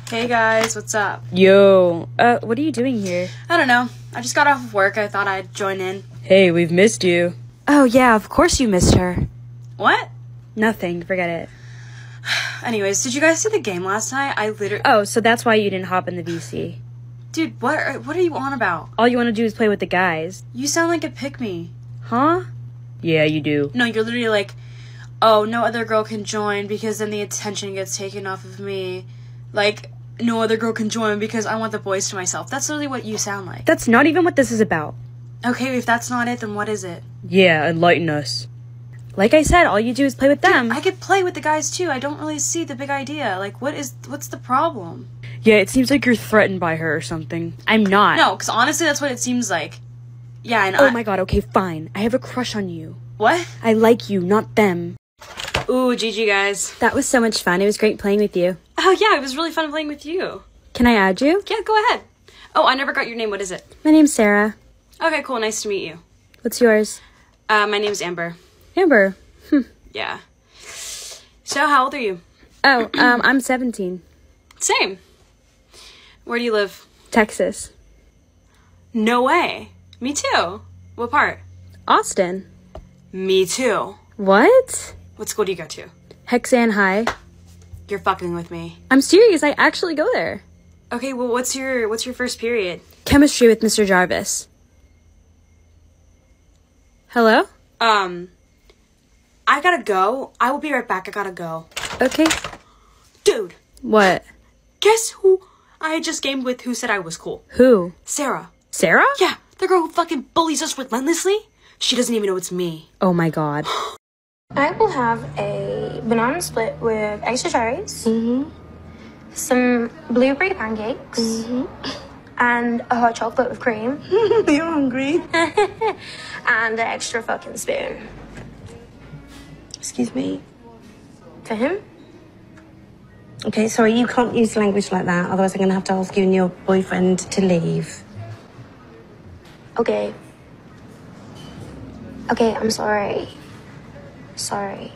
Hey guys, what's up? Yo, what are you doing here? I don't know. I just got off of work. I thought I'd join in. Hey, we've missed you. Oh yeah, of course you missed her. What? Nothing, forget it. Anyways, did you guys see the game last night? Oh, so that's why you didn't hop in the VC. Dude, what are you on about? All you want to do is play with the guys. You sound like a pick-me. Huh? Yeah, you do. No, you're literally like, oh, no other girl can join because then the attention gets taken off of me. Like, no other girl can join because I want the boys to myself. That's literally what you sound like. That's not even what this is about. Okay, if that's not it, then what is it? Yeah, enlighten us. Like I said, all you do is play with them. Dude, I could play with the guys too. I don't really see the big idea. Like, what's the problem? Yeah, it seems like you're threatened by her or something. I'm not. No, because honestly, that's what it seems like. Yeah, and Oh my god, okay, fine. I have a crush on you. What? I like you, not them. Ooh, GG, guys. That was so much fun. It was great playing with you. Oh, yeah, it was really fun playing with you. Can I add you? Yeah, go ahead. Oh, I never got your name. What is it? My name's Sarah. Okay, cool. Nice to meet you. What's yours? My name's Amber. Amber. Yeah. So, how old are you? Oh, I'm 17. Same. Where do you live? Texas. No way. Me too. What part? Austin. Me too. What? What school do you go to? Hexan High. You're fucking with me. I'm serious. I actually go there. Okay, well, what's your first period? Chemistry with Mr. Jarvis. Hello? I gotta go. I will be right back. I gotta go. Okay. Dude, What? guess who I just gamed with who said I was cool? Who? Sarah. Sarah? Yeah, the girl who fucking bullies us relentlessly. She doesn't even know it's me. Oh my god. I will have a banana split with extra cherries, some blueberry pancakes, and a hot chocolate with cream. You're hungry. And an extra fucking spoon. Excuse me. For him? Okay, sorry, you can't use language like that. Otherwise, I'm going to have to ask you and your boyfriend to leave. Okay. Okay, I'm sorry. Sorry.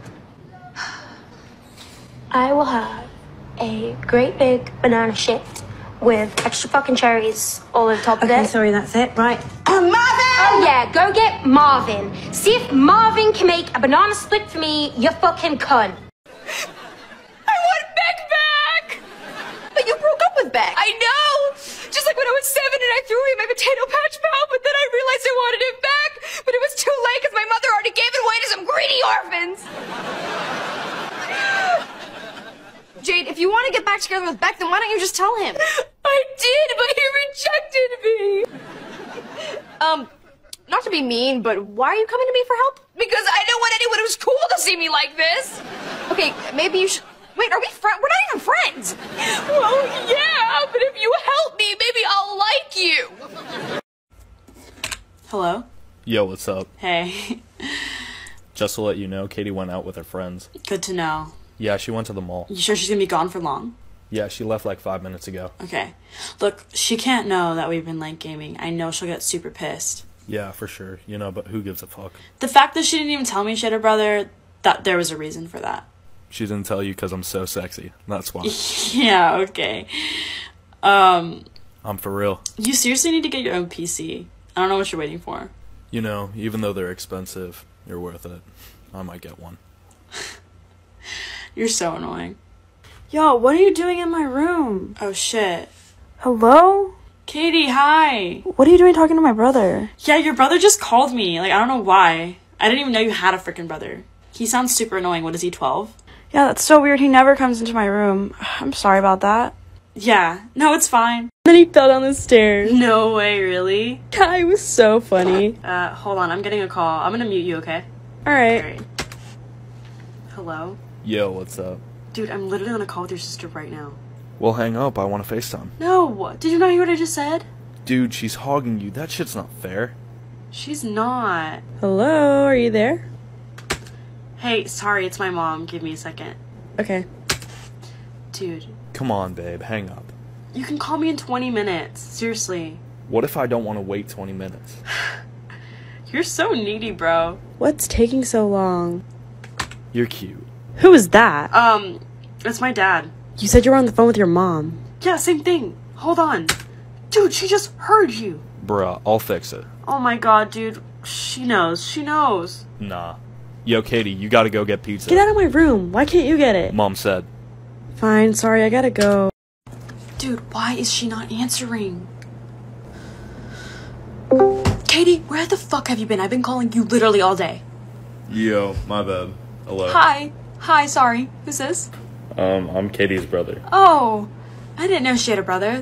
I will have a great big banana shit with extra fucking cherries all over top of Okay, it. sorry, that's it. Right. Marvin! Oh yeah, go get Marvin. See if Marvin can make a banana split for me, you fucking cunt. I want Beck back! But you broke up with Beck. I know! Just like when I was 7 and I threw away my potato patch pal, but then I realized I wanted it back, but it was too late because my mother already gave it away to some greedy orphans. Jade, if you want to get back together with Beck, then why don't you just tell him? I did, but he rejected me. Not to be mean, but why are you coming to me for help? Because I don't want anyone who's cool to see me like this. Okay, maybe you should... Wait, are we friends? We're not even friends. Well, yeah, but if you help me, maybe I'll like you. Hello? Yo, what's up? Hey. Just to let you know, Katie went out with her friends. Good to know. Yeah, she went to the mall. You sure she's gonna be gone for long? Yeah, she left like 5 minutes ago. Okay. Look, she can't know that we've been late gaming. I know she'll get super pissed. Yeah, for sure. You know, but who gives a fuck? The fact that she didn't even tell me she had a brother, that there was a reason for that. She didn't tell you because I'm so sexy. That's why. Yeah, okay. I'm for real. You seriously need to get your own PC. I don't know what you're waiting for. You know, even though they're expensive, you're worth it. I might get one. You're so annoying. Yo, what are you doing in my room? Oh, shit. Hello? Katie, hi. What are you doing talking to my brother? Yeah, your brother just called me. Like, I don't know why. I didn't even know you had a freaking brother. He sounds super annoying. What is he, 12? Yeah, that's so weird. He never comes into my room. I'm sorry about that. Yeah. No, it's fine. Then he fell down the stairs. No way, really? Yeah, it was so funny. Hold on. I'm getting a call. I'm gonna mute you, okay? Alright. Alright. Hello? Yo, what's up? Dude, I'm literally on a call with your sister right now. Well, hang up. I want to FaceTime. No! Did you not hear what I just said? Dude, she's hogging you. That shit's not fair. She's not. Hello, are you there? Hey, sorry, it's my mom. Give me a second. Okay. Dude, Come on, babe. Hang up. you can call me in 20 minutes. Seriously. What if I don't want to wait 20 minutes? You're so needy, bro. What's taking so long? You're cute. Who is that? It's my dad. You said you were on the phone with your mom. Yeah, same thing. Hold on. Dude, she just heard you. Bruh, I'll fix it. Oh my god, dude. She knows. She knows. Nah. Yo, Katie, you gotta go get pizza. Get out of my room. Why can't you get it? Mom said. Fine, sorry, I gotta go. Dude, why is she not answering? Katie, where the fuck have you been? I've been calling you literally all day. Yo, my bad. Hello. Hi. Hi, sorry. Who's this? I'm Katie's brother. Oh, I didn't know she had a brother.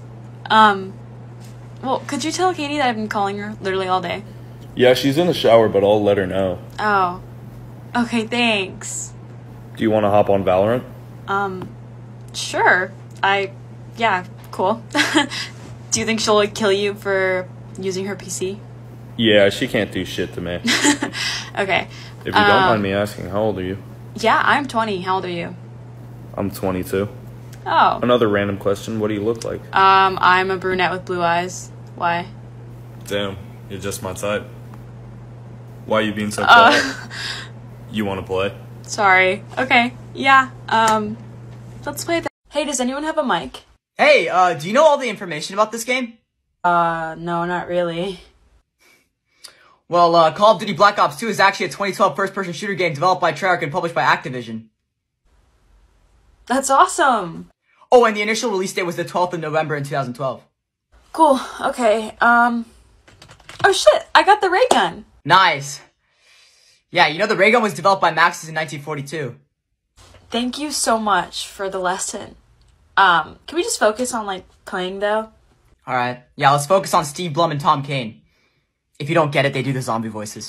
Well, could you tell Katie that I've been calling her literally all day? Yeah, she's in the shower, but I'll let her know. Oh. Okay, thanks. Do you want to hop on Valorant? Sure. Yeah, cool. Do you think she'll, like, kill you for using her PC? Yeah, she can't do shit to me. Okay. If you don't mind me asking, how old are you? Yeah, I'm 20. How old are you? I'm 22. Oh. Another random question, what do you look like? I'm a brunette with blue eyes. Why? Damn, you're just my type. Why are you being so quiet? You want to play? Sorry. Okay. Yeah. Let's play that. Hey, does anyone have a mic? Hey, do you know all the information about this game? No, not really. Well, Call of Duty Black Ops 2 is actually a 2012 first-person shooter game developed by Treyarch and published by Activision. That's awesome. Oh, and the initial release date was the 12th of November in 2012. Cool. Okay. Oh shit! I got the ray gun. Nice. Yeah, you know the ray gun was developed by Maxis in 1942. Thank you so much for the lesson. Can we just focus on, like, playing, though? Alright. Yeah, let's focus on Steve Blum and Tom Kane. If you don't get it, they do the zombie voices.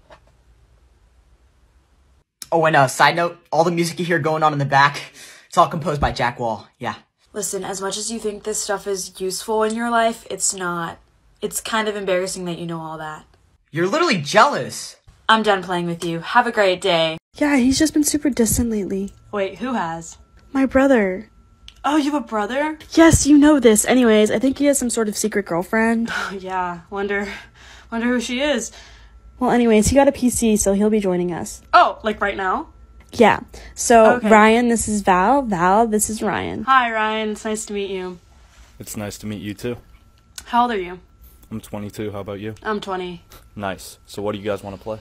Oh, and side note, all the music you hear going on in the back, it's all composed by Jack Wall. Yeah. Listen, as much as you think this stuff is useful in your life, it's not. It's kind of embarrassing that you know all that. You're literally jealous. I'm done playing with you. Have a great day. Yeah, he's just been super distant lately. Wait, who has? My brother. Oh, you have a brother? Yes, you know this. Anyways, I think he has some sort of secret girlfriend. Yeah, wonder who she is. Well, anyways, he got a PC, so he'll be joining us. Oh, like right now? Yeah. So, Okay. Ryan, this is Val. Val, this is Ryan. Hi, Ryan. It's nice to meet you. It's nice to meet you too. How old are you? I'm 22, how about you? I'm 20. Nice. So what do you guys want to play?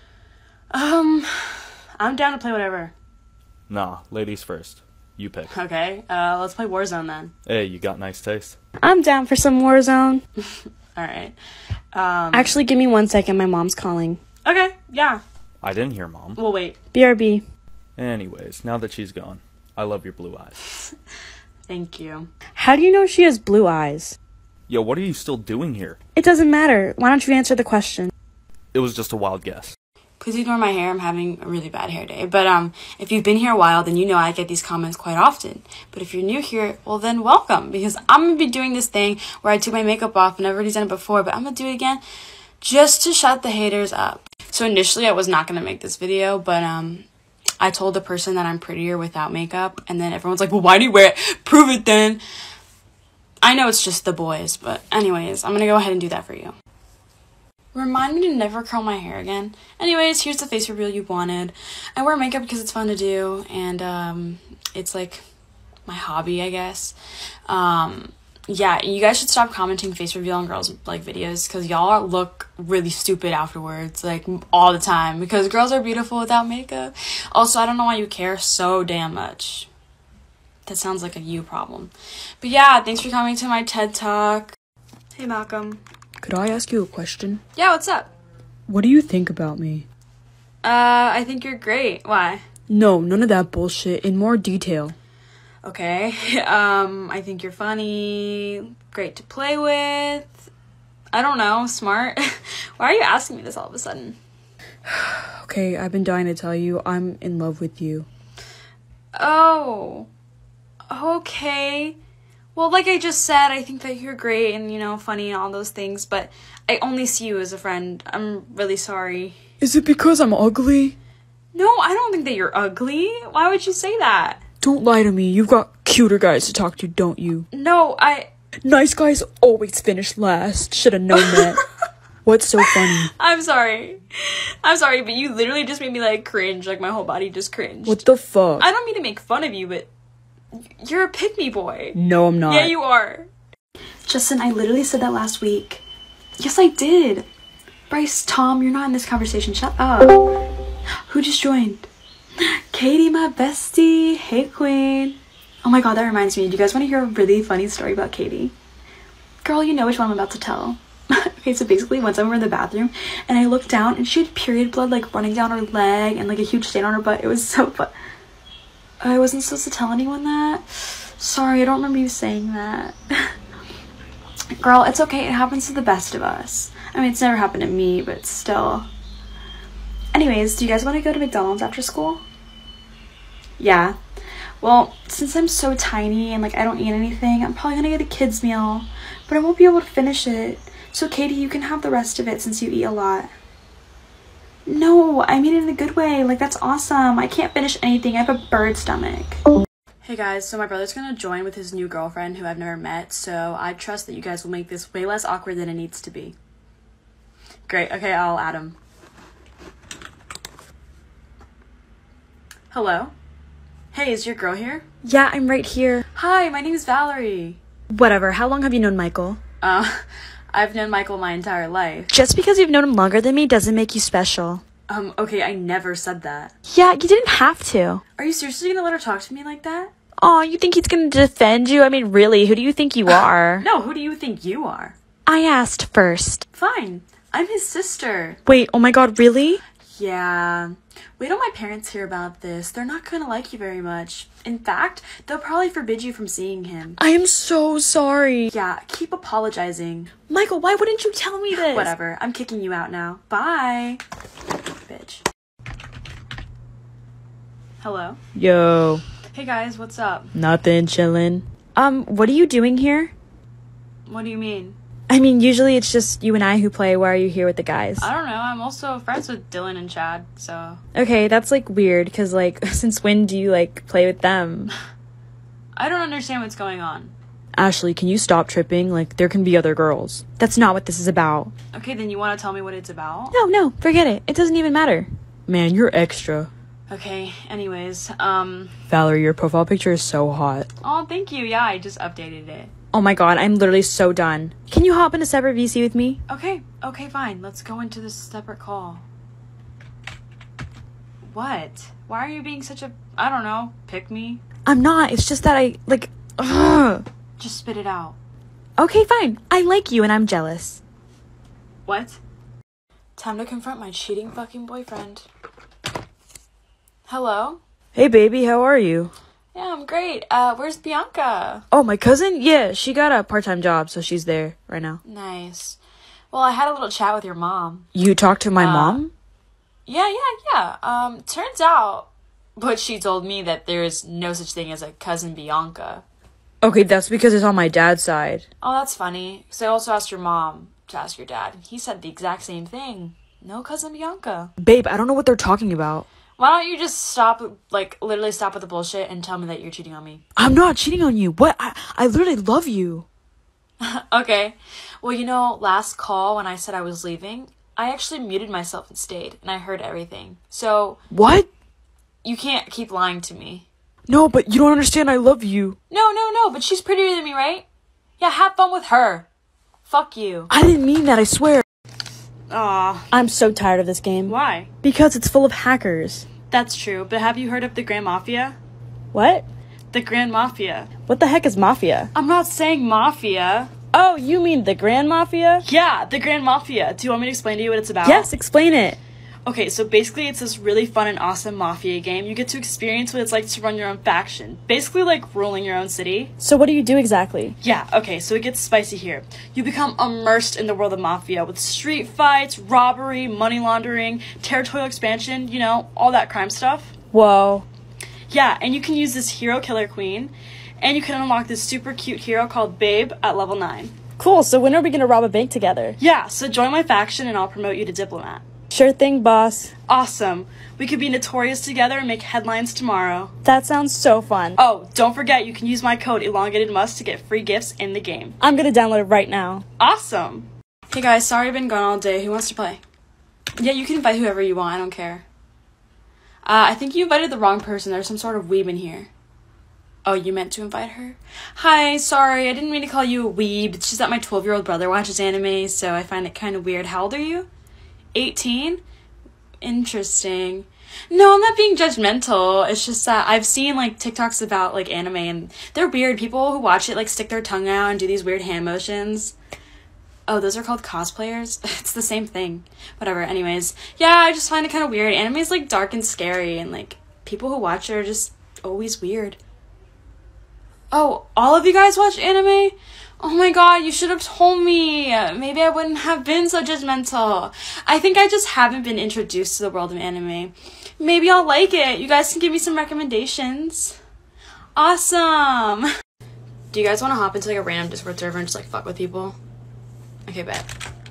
I'm down to play whatever. Nah, ladies first. You pick. Okay, let's play Warzone then. Hey, you got nice taste. I'm down for some Warzone. Alright. Actually, give me 1 second. My mom's calling. Okay, yeah. I didn't hear Mom. We'll wait. BRB. Anyways, now that she's gone, I love your blue eyes. Thank you. How do you know she has blue eyes? Yo, what are you still doing here? It doesn't matter. Why don't you answer the question? It was just a wild guess. Please ignore my hair. I'm having a really bad hair day. But if you've been here a while, then you know I get these comments quite often. But if you're new here, well then welcome. Because I'm going to be doing this thing where I took my makeup off, and I've already done it before, but I'm going to do it again just to shut the haters up. So initially I was not going to make this video, but I told the person that I'm prettier without makeup, and then everyone's like, well, why do you wear it? Prove it then. I know it's just the boys, but anyways, I'm going to go ahead and do that for you. Remind me to never curl my hair again. Anyways, here's the face reveal you wanted. I wear makeup because it's fun to do, and it's like my hobby, I guess. Yeah, you guys should stop commenting face reveal on girls' like videos, because y'all look really stupid afterwards, like all the time, because girls are beautiful without makeup. Also, I don't know why you care so damn much. That sounds like a you problem. But yeah, thanks for coming to my TED Talk. Hey, Malcolm. Could I ask you a question? Yeah, what's up? What do you think about me? I think you're great. Why? No, none of that bullshit. In more detail. Okay, I think you're funny, great to play with, I don't know, smart. Why are you asking me this all of a sudden? Okay, I've been dying to tell you, I'm in love with you. Oh, okay. Well, like I just said, I think that you're great and, you know, funny and all those things, but I only see you as a friend. I'm really sorry. Is it because I'm ugly? No, I don't think that you're ugly. Why would you say that? Don't lie to me. You've got cuter guys to talk to, don't you? No, Nice guys always finish last. Should've known that. What's so funny? I'm sorry, but you literally just made me, like, cringe. Like, my whole body just cringed. What the fuck? I don't mean to make fun of you, but You're a pick-me boy. No, I'm not. Yeah, you are. Justin, I literally said that last week. Yes, I did. Bryce, Tom, you're not in this conversation. Shut up. Who just joined? Katie, my bestie. Hey, queen. Oh my god, that reminds me. Do you guys want to hear a really funny story about Katie? Girl, you know which one I'm about to tell. Okay, so basically one time we were in the bathroom and I looked down and she had period blood like running down her leg and like a huge stain on her butt. It was so fun. I wasn't supposed to tell anyone that. Sorry, I don't remember you saying that. Girl, it's okay. It happens to the best of us. I mean, it's never happened to me, but still. Anyways, do you guys want to go to McDonald's after school? Yeah. Well, since I'm so tiny and like I don't eat anything, I'm probably gonna get a kid's meal, but I won't be able to finish it. So Katie, you can have the rest of it since you eat a lot. No, I mean it in a good way. Like, that's awesome. I can't finish anything. I have a bird stomach. Hey guys, so my brother's gonna join with his new girlfriend who I've never met, so I trust that you guys will make this way less awkward than it needs to be. Great, okay, I'll add him. Hello? Hey, is your girl here? Yeah, I'm right here. Hi, my name is Valerie. Whatever, how long have you known Michael? I've known Michael my entire life. Just because you've known him longer than me doesn't make you special. Okay, I never said that. Yeah, you didn't have to. Are you seriously gonna let her talk to me like that? Aw, you think he's gonna defend you? I mean, really, who do you think you are? No, who do you think you are? I asked first. Fine, I'm his sister. Wait, oh my god, really? Yeah. Wait till my parents hear about this. They're not gonna like you very much. In fact, they'll probably forbid you from seeing him. I am so sorry. Yeah, keep apologizing. Michael, why wouldn't you tell me this? Whatever, I'm kicking you out now. Bye. Bitch. Hello? Yo. Hey guys, what's up? Nothing, chillin'. What are you doing here? What do you mean? I mean, usually it's just you and I who play. Why are you here with the guys? I don't know. I'm also friends with Dylan and Chad, so... Okay, that's, like, weird, because, like, since when do you, like, play with them? I don't understand what's going on. Ashley, can you stop tripping? Like, there can be other girls. That's not what this is about. Okay, then you want to tell me what it's about? No, forget it. It doesn't even matter. Man, you're extra. Okay, anyways, Valerie, your profile picture is so hot. Oh, thank you. Yeah, I just updated it. Oh my god, I'm literally so done. Can you hop in a separate VC with me? Okay, fine. Let's go into this separate call. What? Why are you being such a, I don't know, pick me? I'm not. It's just that I, like, ugh. Just spit it out. Okay, fine. I like you and I'm jealous. What? Time to confront my cheating fucking boyfriend. Hello? Hey, baby, how are you? Yeah, I'm great. Where's Bianca? Oh, my cousin? Yeah, she got a part-time job, so she's there right now. Nice. Well, I had a little chat with your mom. You talked to my mom? Yeah. Turns out, but she told me that there's no such thing as a cousin Bianca. Okay, that's because it's on my dad's side. Oh, that's funny. So I also asked your mom to ask your dad. He said the exact same thing. No cousin Bianca. Babe, I don't know what they're talking about. Why don't you just stop, like, literally stop with the bullshit and tell me that you're cheating on me? I'm not cheating on you. What? I literally love you. Okay. Well, you know, last call when I said I was leaving, I actually muted myself and stayed, and I heard everything. So... What? You can't keep lying to me. No, but you don't understand. I love you. No, but she's prettier than me, right? Yeah, have fun with her. Fuck you. I didn't mean that, I swear. Aw. I'm so tired of this game. Why? Because it's full of hackers. That's true, but have you heard of the Grand Mafia? What? The Grand Mafia. What the heck is Mafia? I'm not saying Mafia. Oh, you mean the Grand Mafia? Yeah, the Grand Mafia. Do you want me to explain to you what it's about? Yes, explain it. Okay, so basically it's this really fun and awesome Mafia game. You get to experience what it's like to run your own faction. Basically like ruling your own city. So what do you do exactly? Yeah, okay, so it gets spicy here. You become immersed in the world of Mafia with street fights, robbery, money laundering, territorial expansion, you know, all that crime stuff. Whoa. Yeah, and you can use this hero killer queen, and you can unlock this super cute hero called Babe at level 9. Cool, so when are we gonna rob a bank together? Yeah, so join my faction and I'll promote you to diplomat. Sure thing, boss. Awesome. We could be notorious together and make headlines tomorrow. That sounds so fun. Oh, don't forget you can use my code Elongated Musk to get free gifts in the game. I'm gonna download it right now. Awesome. Hey guys, sorry I've been gone all day. Who wants to play? Yeah, you can invite whoever you want. I don't care. I think you invited the wrong person. There's some sort of weeb in here. Oh, you meant to invite her? Hi, sorry, I didn't mean to call you a weeb. It's just that my 12-year-old brother watches anime, so I find it kind of weird. How old are you? 18? Interesting. No, I'm not being judgmental. It's just that I've seen, like, TikToks about, like, anime, and they're weird. People who watch it, like, stick their tongue out and do these weird hand motions. Oh, those are called cosplayers? It's the same thing. Whatever, anyways. Yeah, I just find it kind of weird. Anime is, like, dark and scary, and, like, people who watch it are just always weird. Oh, all of you guys watch anime? Oh my god, you should have told me. Maybe I wouldn't have been so judgmental. I think I just haven't been introduced to the world of anime. Maybe I'll like it. You guys can give me some recommendations. Awesome. Do you guys want to hop into like a random Discord server and just like fuck with people? Okay, bet.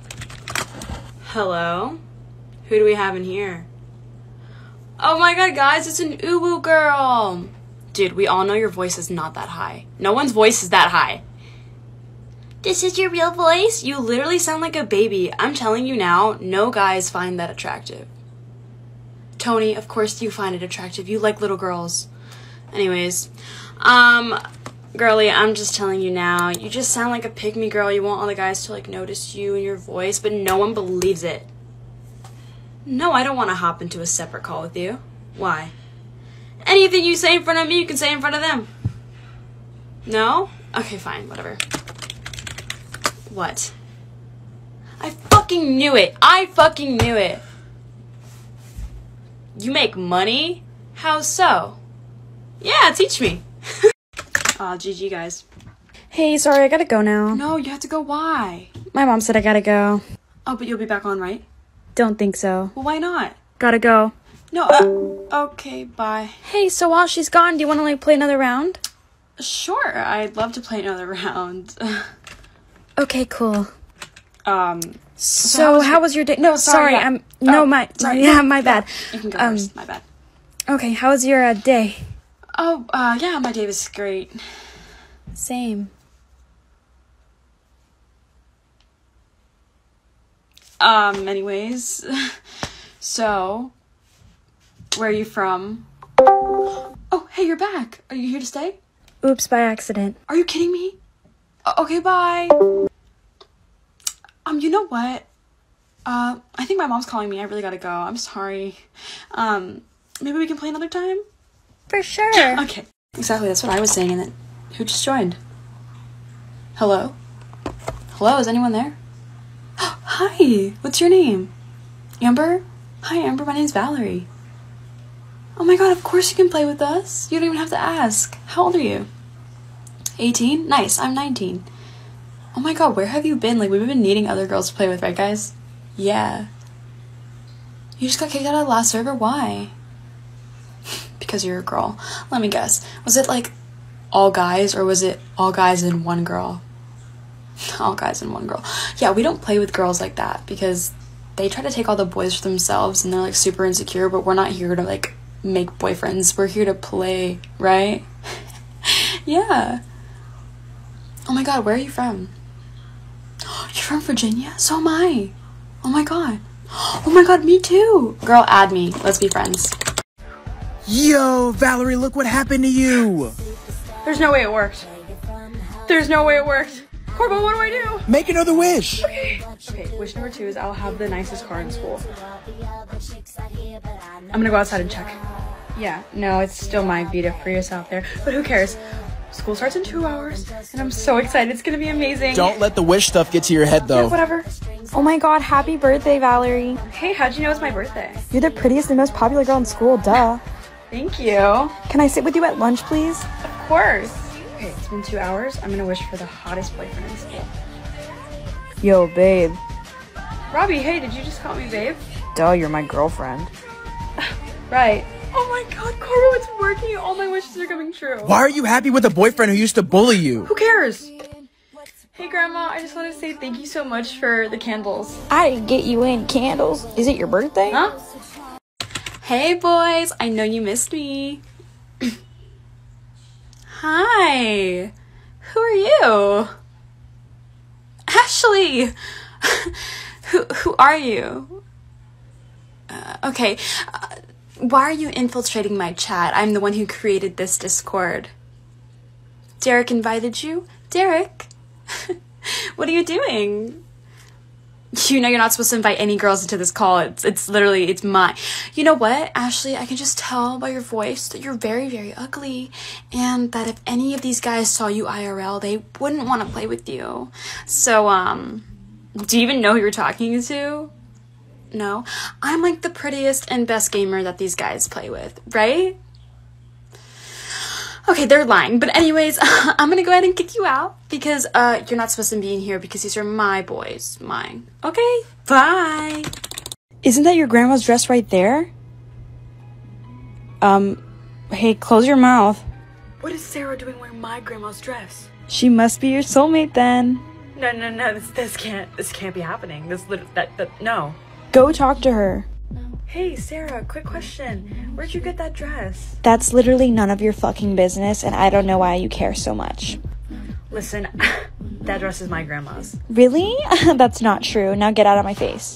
Hello? Who do we have in here? Oh my god, guys, it's an uwu girl. Dude, we all know your voice is not that high. No one's voice is that high. This is your real voice? You literally sound like a baby. I'm telling you now, no guys find that attractive. Tony, of course you find it attractive. You like little girls. Anyways, girly, I'm just telling you now, you just sound like a pick-me girl. You want all the guys to like notice you and your voice, but no one believes it. No, I don't want to hop into a separate call with you. Why? Anything you say in front of me, you can say in front of them. No? Okay, fine, whatever. What? I fucking knew it. I fucking knew it. You make money? How so? Yeah, teach me. Aw, GG, guys. Hey, sorry, I gotta go now. No, you have to go. Why? My mom said I gotta go. Oh, but you'll be back on, right? Don't think so. Well, why not? Gotta go. No, okay, bye. Hey, so while she's gone, do you want to, like, play another round? Sure, I'd love to play another round. Okay, cool. So how was your day? No, sorry, yeah. my bad. You can go first, my bad. Okay, how was your day? Oh, yeah, my day was great. Same. Anyways, so, where are you from? Oh, hey, you're back. Are you here to stay? Oops, by accident. Are you kidding me? Okay, bye. You know what? I think my mom's calling me. I really gotta go. I'm sorry. Maybe we can play another time? For sure. Okay. Exactly, that's what I was saying, and then who just joined? Hello? Hello, is anyone there? Hi, what's your name? Amber? Hi, Amber, my name's Valerie. Oh my god, of course you can play with us. You don't even have to ask. How old are you? 18? Nice, I'm 19. Oh my god, where have you been? Like, we've been needing other girls to play with, right, guys? Yeah. You just got kicked out of the last server? Why? Because you're a girl. Let me guess. Was it, like, all guys, or was it all guys and one girl? All guys and one girl. Yeah, we don't play with girls like that, because they try to take all the boys for themselves, and they're, like, super insecure, but we're not here to, like, make boyfriends. We're here to play, right? Yeah. Oh my god, where are you from? You're from Virginia? So am I. Oh my god. Oh my god, me too. Girl, add me. Let's be friends. Yo, Valerie, look what happened to you. There's no way it worked. There's no way it worked. Corbin, what do I do? Make another wish. Okay, wish number 2 is I'll have the nicest car in school. I'm gonna go outside and check. Yeah, no, it's still my Vita Prius out there, but who cares? School starts in 2 hours, and I'm so excited. It's gonna be amazing. Don't let the wish stuff get to your head, though. Yeah, whatever. Oh my god, happy birthday, Valerie. Hey, how'd you know it's my birthday? You're the prettiest and most popular girl in school, duh. Thank you. Can I sit with you at lunch, please? Of course. Okay, it's been 2 hours. I'm gonna wish for the hottest boyfriend in school. Yo, babe. Robbie, hey, did you just call me babe? Duh, you're my girlfriend. Right. Oh my god, Corbo, it's working. All my wishes are coming true. Why are you happy with a boyfriend who used to bully you? Who cares? Hey, Grandma, I just want to say thank you so much for the candles. I didn't get you any candles. Is it your birthday? Huh? Hey, boys. I know you missed me. Hi. Who are you? Ashley. Who are you? Okay. Why are you infiltrating my chat? I'm the one who created this Discord. Derek invited you? Derek? What are you doing? You know you're not supposed to invite any girls into this call. It's literally, it's mine. You know what, Ashley? I can just tell by your voice that you're very, very ugly. And that if any of these guys saw you IRL, they wouldn't want to play with you. So, do you even know who you're talking to? No? I'm like the prettiest and best gamer that these guys play with, right? Okay, they're lying. But anyways, I'm gonna go ahead and kick you out because you're not supposed to be in here because these are my boys. Mine. Okay, bye. Isn't that your grandma's dress right there? Hey, close your mouth. What is Sarah doing wearing my grandma's dress? She must be your soulmate then. No, this can't be happening. No. Go talk to her. Hey, Sarah, quick question. Where'd you get that dress? That's literally none of your fucking business, and I don't know why you care so much. Listen, that dress is my grandma's. Really? That's not true. Now get out of my face.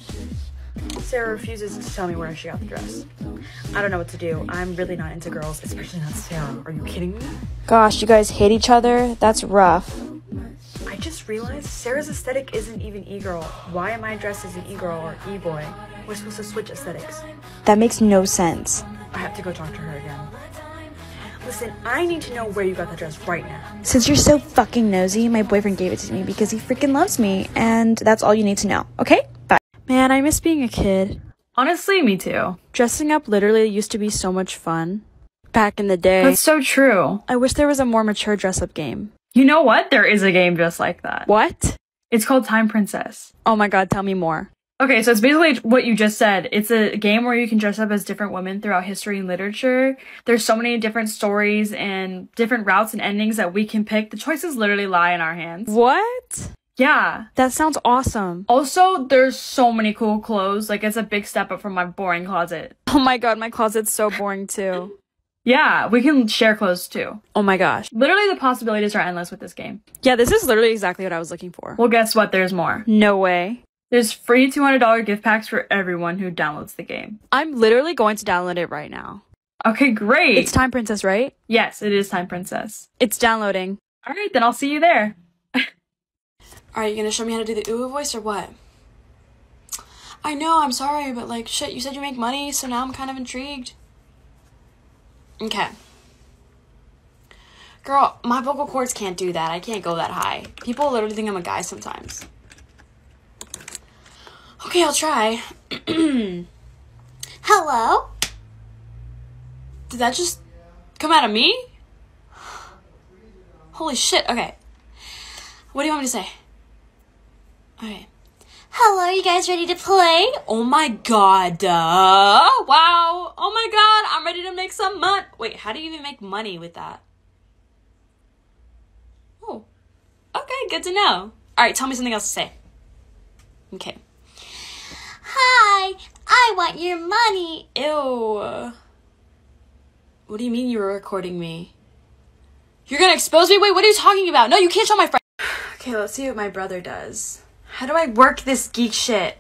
Sarah refuses to tell me where she got the dress. I don't know what to do. I'm really not into girls, especially not Sarah. Are you kidding me? Gosh, you guys hate each other? That's rough. I just realized Sarah's aesthetic isn't even e-girl. Why am I dressed as an e-girl or e-boy? We're supposed to switch aesthetics. That makes no sense. I have to go talk to her again. Listen, I need to know where you got that dress right now. Since you're so fucking nosy, my boyfriend gave it to me because he freaking loves me, and that's all you need to know, okay? Bye. Man, I miss being a kid. Honestly, me too. Dressing up literally used to be so much fun. Back in the day. That's so true. I wish there was a more mature dress-up game. You know what? There is a game just like that. What? It's called Time Princess. Oh my god, tell me more. Okay, so it's basically what you just said. It's a game where you can dress up as different women throughout history and literature. There's so many different stories and different routes and endings that we can pick. The choices literally lie in our hands. What? Yeah. That sounds awesome. Also, there's so many cool clothes. Like, it's a big step up from my boring closet. Oh my god, my closet's so boring too. Yeah, we can share clothes too. Oh my gosh. Literally, the possibilities are endless with this game. Yeah, this is literally exactly what I was looking for. Well, guess what? There's more. No way. There's free $200 gift packs for everyone who downloads the game. I'm literally going to download it right now. Okay, great. It's Time Princess, right? Yes, it is Time Princess. It's downloading. Alright, then I'll see you there. Alright, you gonna show me how to do the ooh voice or what? I know, I'm sorry, but like, shit, you said you make money, so now I'm kind of intrigued. Okay. Girl, my vocal cords can't do that. I can't go that high. People literally think I'm a guy sometimes. Okay, I'll try. Hello? Did that just come out of me? Holy shit, okay. What do you want me to say? Okay. Hello, you guys ready to play? Oh my god, wow. Oh my god, I'm ready to make some money. Wait, how do you even make money with that? Oh, okay, good to know. Alright, tell me something else to say. Okay. Hi, I want your money. Ew. What do you mean you were recording me? You're gonna expose me? Wait, what are you talking about? No, you can't show my friend. Okay, let's see what my brother does. How do I work this geek shit?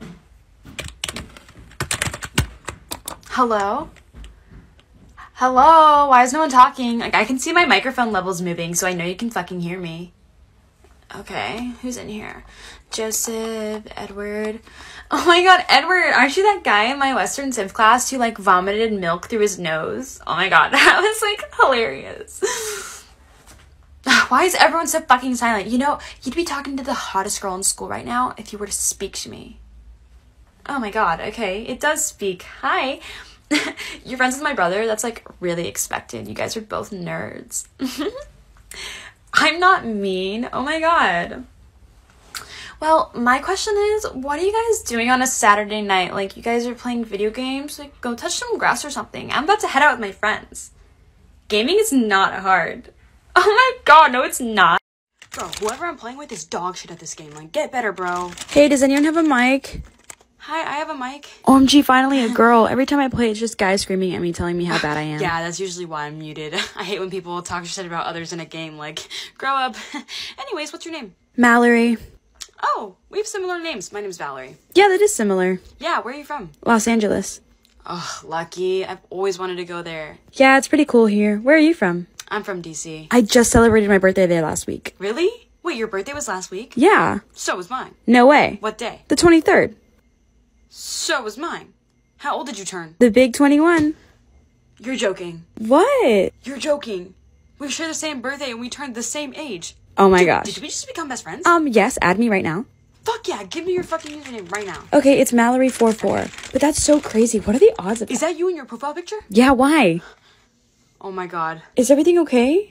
Hello? Hello? Why is no one talking? Like, I can see my microphone levels moving, so I know you can fucking hear me. Okay, who's in here? Joseph, Edward. Oh my god, Edward, aren't you that guy in my Western Civ class who, like, vomited milk through his nose? Oh my god, that was, like, hilarious. Why is everyone so fucking silent? You know, you'd be talking to the hottest girl in school right now if you were to speak to me. Oh my god, okay, it does speak. Hi. You're friends with my brother? That's, like, really expected. You guys are both nerds. I'm not mean. Oh my god. Well, my question is, what are you guys doing on a Saturday night? Like, you guys are playing video games? Like, go touch some grass or something. I'm about to head out with my friends. Gaming is not hard. Oh my god, no it's not. Bro, whoever I'm playing with is dog shit at this game. Like, get better, bro. Hey, does anyone have a mic? Hi, I have a mic. OMG, finally a girl. Every time I play, it's just guys screaming at me, telling me how bad I am. Yeah, that's usually why I'm muted. I hate when people talk shit about others in a game, like, grow up. Anyways, what's your name? Mallory. Oh, we have similar names. My name's Valerie. Yeah, that is similar. Yeah, where are you from? Los Angeles. Oh, lucky. I've always wanted to go there. Yeah, it's pretty cool here. Where are you from? I'm from DC. I just celebrated my birthday there last week. Really? Wait, your birthday was last week? Yeah. So was mine. No way. What day? The 23rd. So was mine. How old did you turn? The big 21. You're joking. What? You're joking. We share the same birthday and we turned the same age. Oh my gosh. Did we just become best friends? Yes, add me right now. Fuck yeah, give me your fucking username right now. Okay, it's Mallory44. But that's so crazy. What are the odds of that? Is that you in your profile picture? Yeah, why? Oh my god. Is everything okay?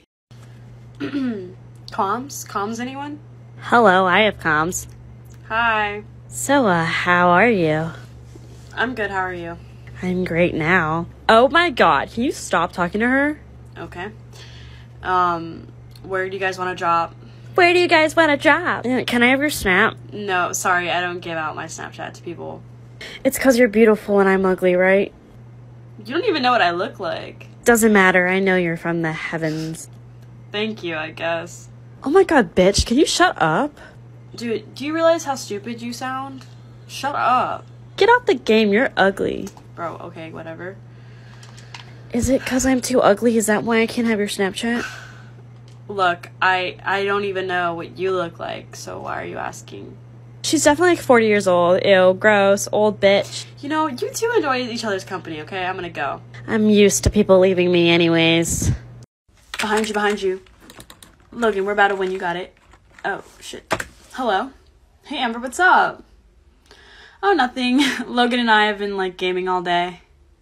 Comms? Comms anyone? Hello, I have comms. Hi. So, how are you? I'm good, how are you? I'm great now. Oh my god, can you stop talking to her? Okay. Where do you guys want to drop? Where do you guys want to drop? Can I have your snap? No, sorry, I don't give out my Snapchat to people. It's because you're beautiful and I'm ugly, right? You don't even know what I look like. Doesn't matter, I know you're from the heavens. Thank you, I guess. Oh my god, bitch, can you shut up? Dude, do you realize how stupid you sound? Shut up. Get off the game, you're ugly. Bro, okay, whatever. Is it because I'm too ugly? Is that why I can't have your Snapchat? Look, I don't even know what you look like, so why are you asking? She's definitely like 40 years old. Ew, gross, old bitch. You know, you two enjoy each other's company, okay? I'm gonna go. I'm used to people leaving me anyways. Behind you, behind you. Logan, we're about to win, you got it. Oh, shit. Hello. Hey, Amber, what's up? Oh, nothing. Logan and I have been, like, gaming all day.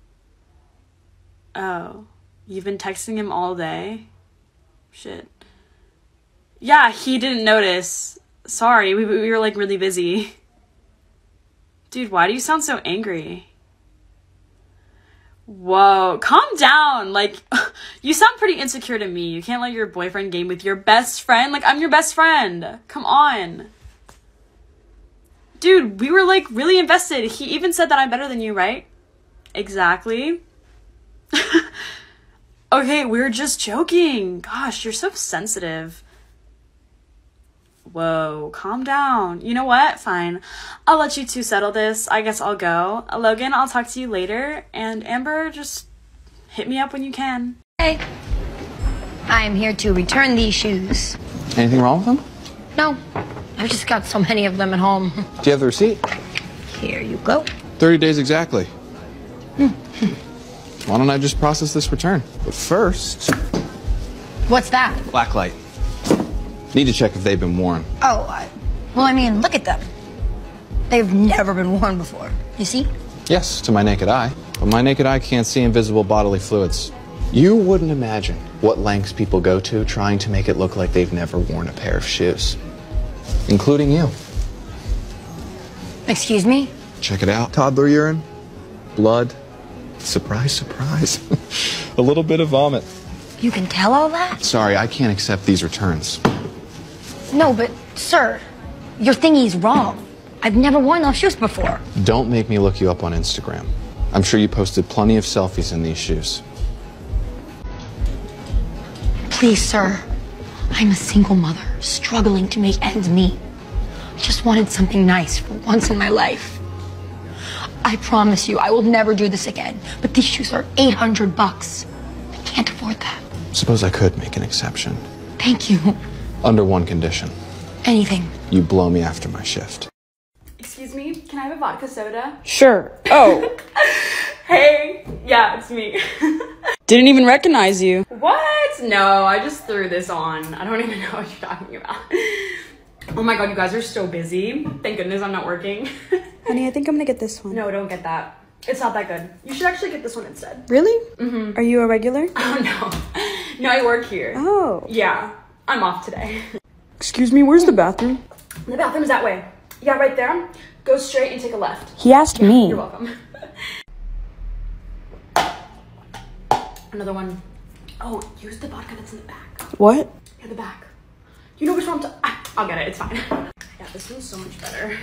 Oh. You've been texting him all day? Shit. Yeah, he didn't notice. Sorry, we were, like, really busy. Dude, why do you sound so angry? Whoa, calm down. Like, you sound pretty insecure to me. You can't let your boyfriend game with your best friend. Like, I'm your best friend. Come on. Dude, we were, like, really invested. He even said that I'm better than you, right? Exactly. Okay, we were just joking. Gosh, you're so sensitive. Whoa, calm down. You know what? Fine. I'll let you two settle this. I guess I'll go. Logan, I'll talk to you later. And Amber, just hit me up when you can. Hey. I am here to return these shoes. Anything wrong with them? No. I've just got so many of them at home. Do you have the receipt? Here you go. 30 days exactly. Why don't I just process this return? But first... What's that? Blacklight. Need to check if they've been worn. Oh, well, I mean, look at them. They've never been worn before. You see? Yes, to my naked eye. But my naked eye can't see invisible bodily fluids. You wouldn't imagine what lengths people go to trying to make it look like they've never worn a pair of shoes. Including you. Excuse me? Check it out. Toddler urine. Blood. Surprise, surprise. A little bit of vomit. You can tell all that? Sorry, I can't accept these returns. No, but, sir, your thingy's wrong. I've never worn those shoes before. Don't make me look you up on Instagram. I'm sure you posted plenty of selfies in these shoes. Please, sir. I'm a single mother, struggling to make ends meet. I just wanted something nice for once in my life. I promise you, I will never do this again. But these shoes are $800. I can't afford that. Suppose I could make an exception. Thank you. Under one condition. Anything. You blow me after my shift. Excuse me, can I have a vodka soda? Sure. Oh. Hey. Yeah, it's me. Didn't even recognize you. What? No, I just threw this on. I don't even know what you're talking about. Oh my god, you guys are so busy. Thank goodness I'm not working. Honey, I think I'm gonna get this one. No, don't get that. It's not that good. You should actually get this one instead. Really? Mm-hmm. Are you a regular? Oh, no. No, I work here. Oh. Yeah, I'm off today. Excuse me, where's the bathroom? The bathroom's that way. Yeah, right there. Go straight and take a left. He asked me. You're welcome. Another one. Oh, use the vodka that's in the back. What? Yeah, the back. You know which one I'll get it, it's fine. Yeah, this one's so much better.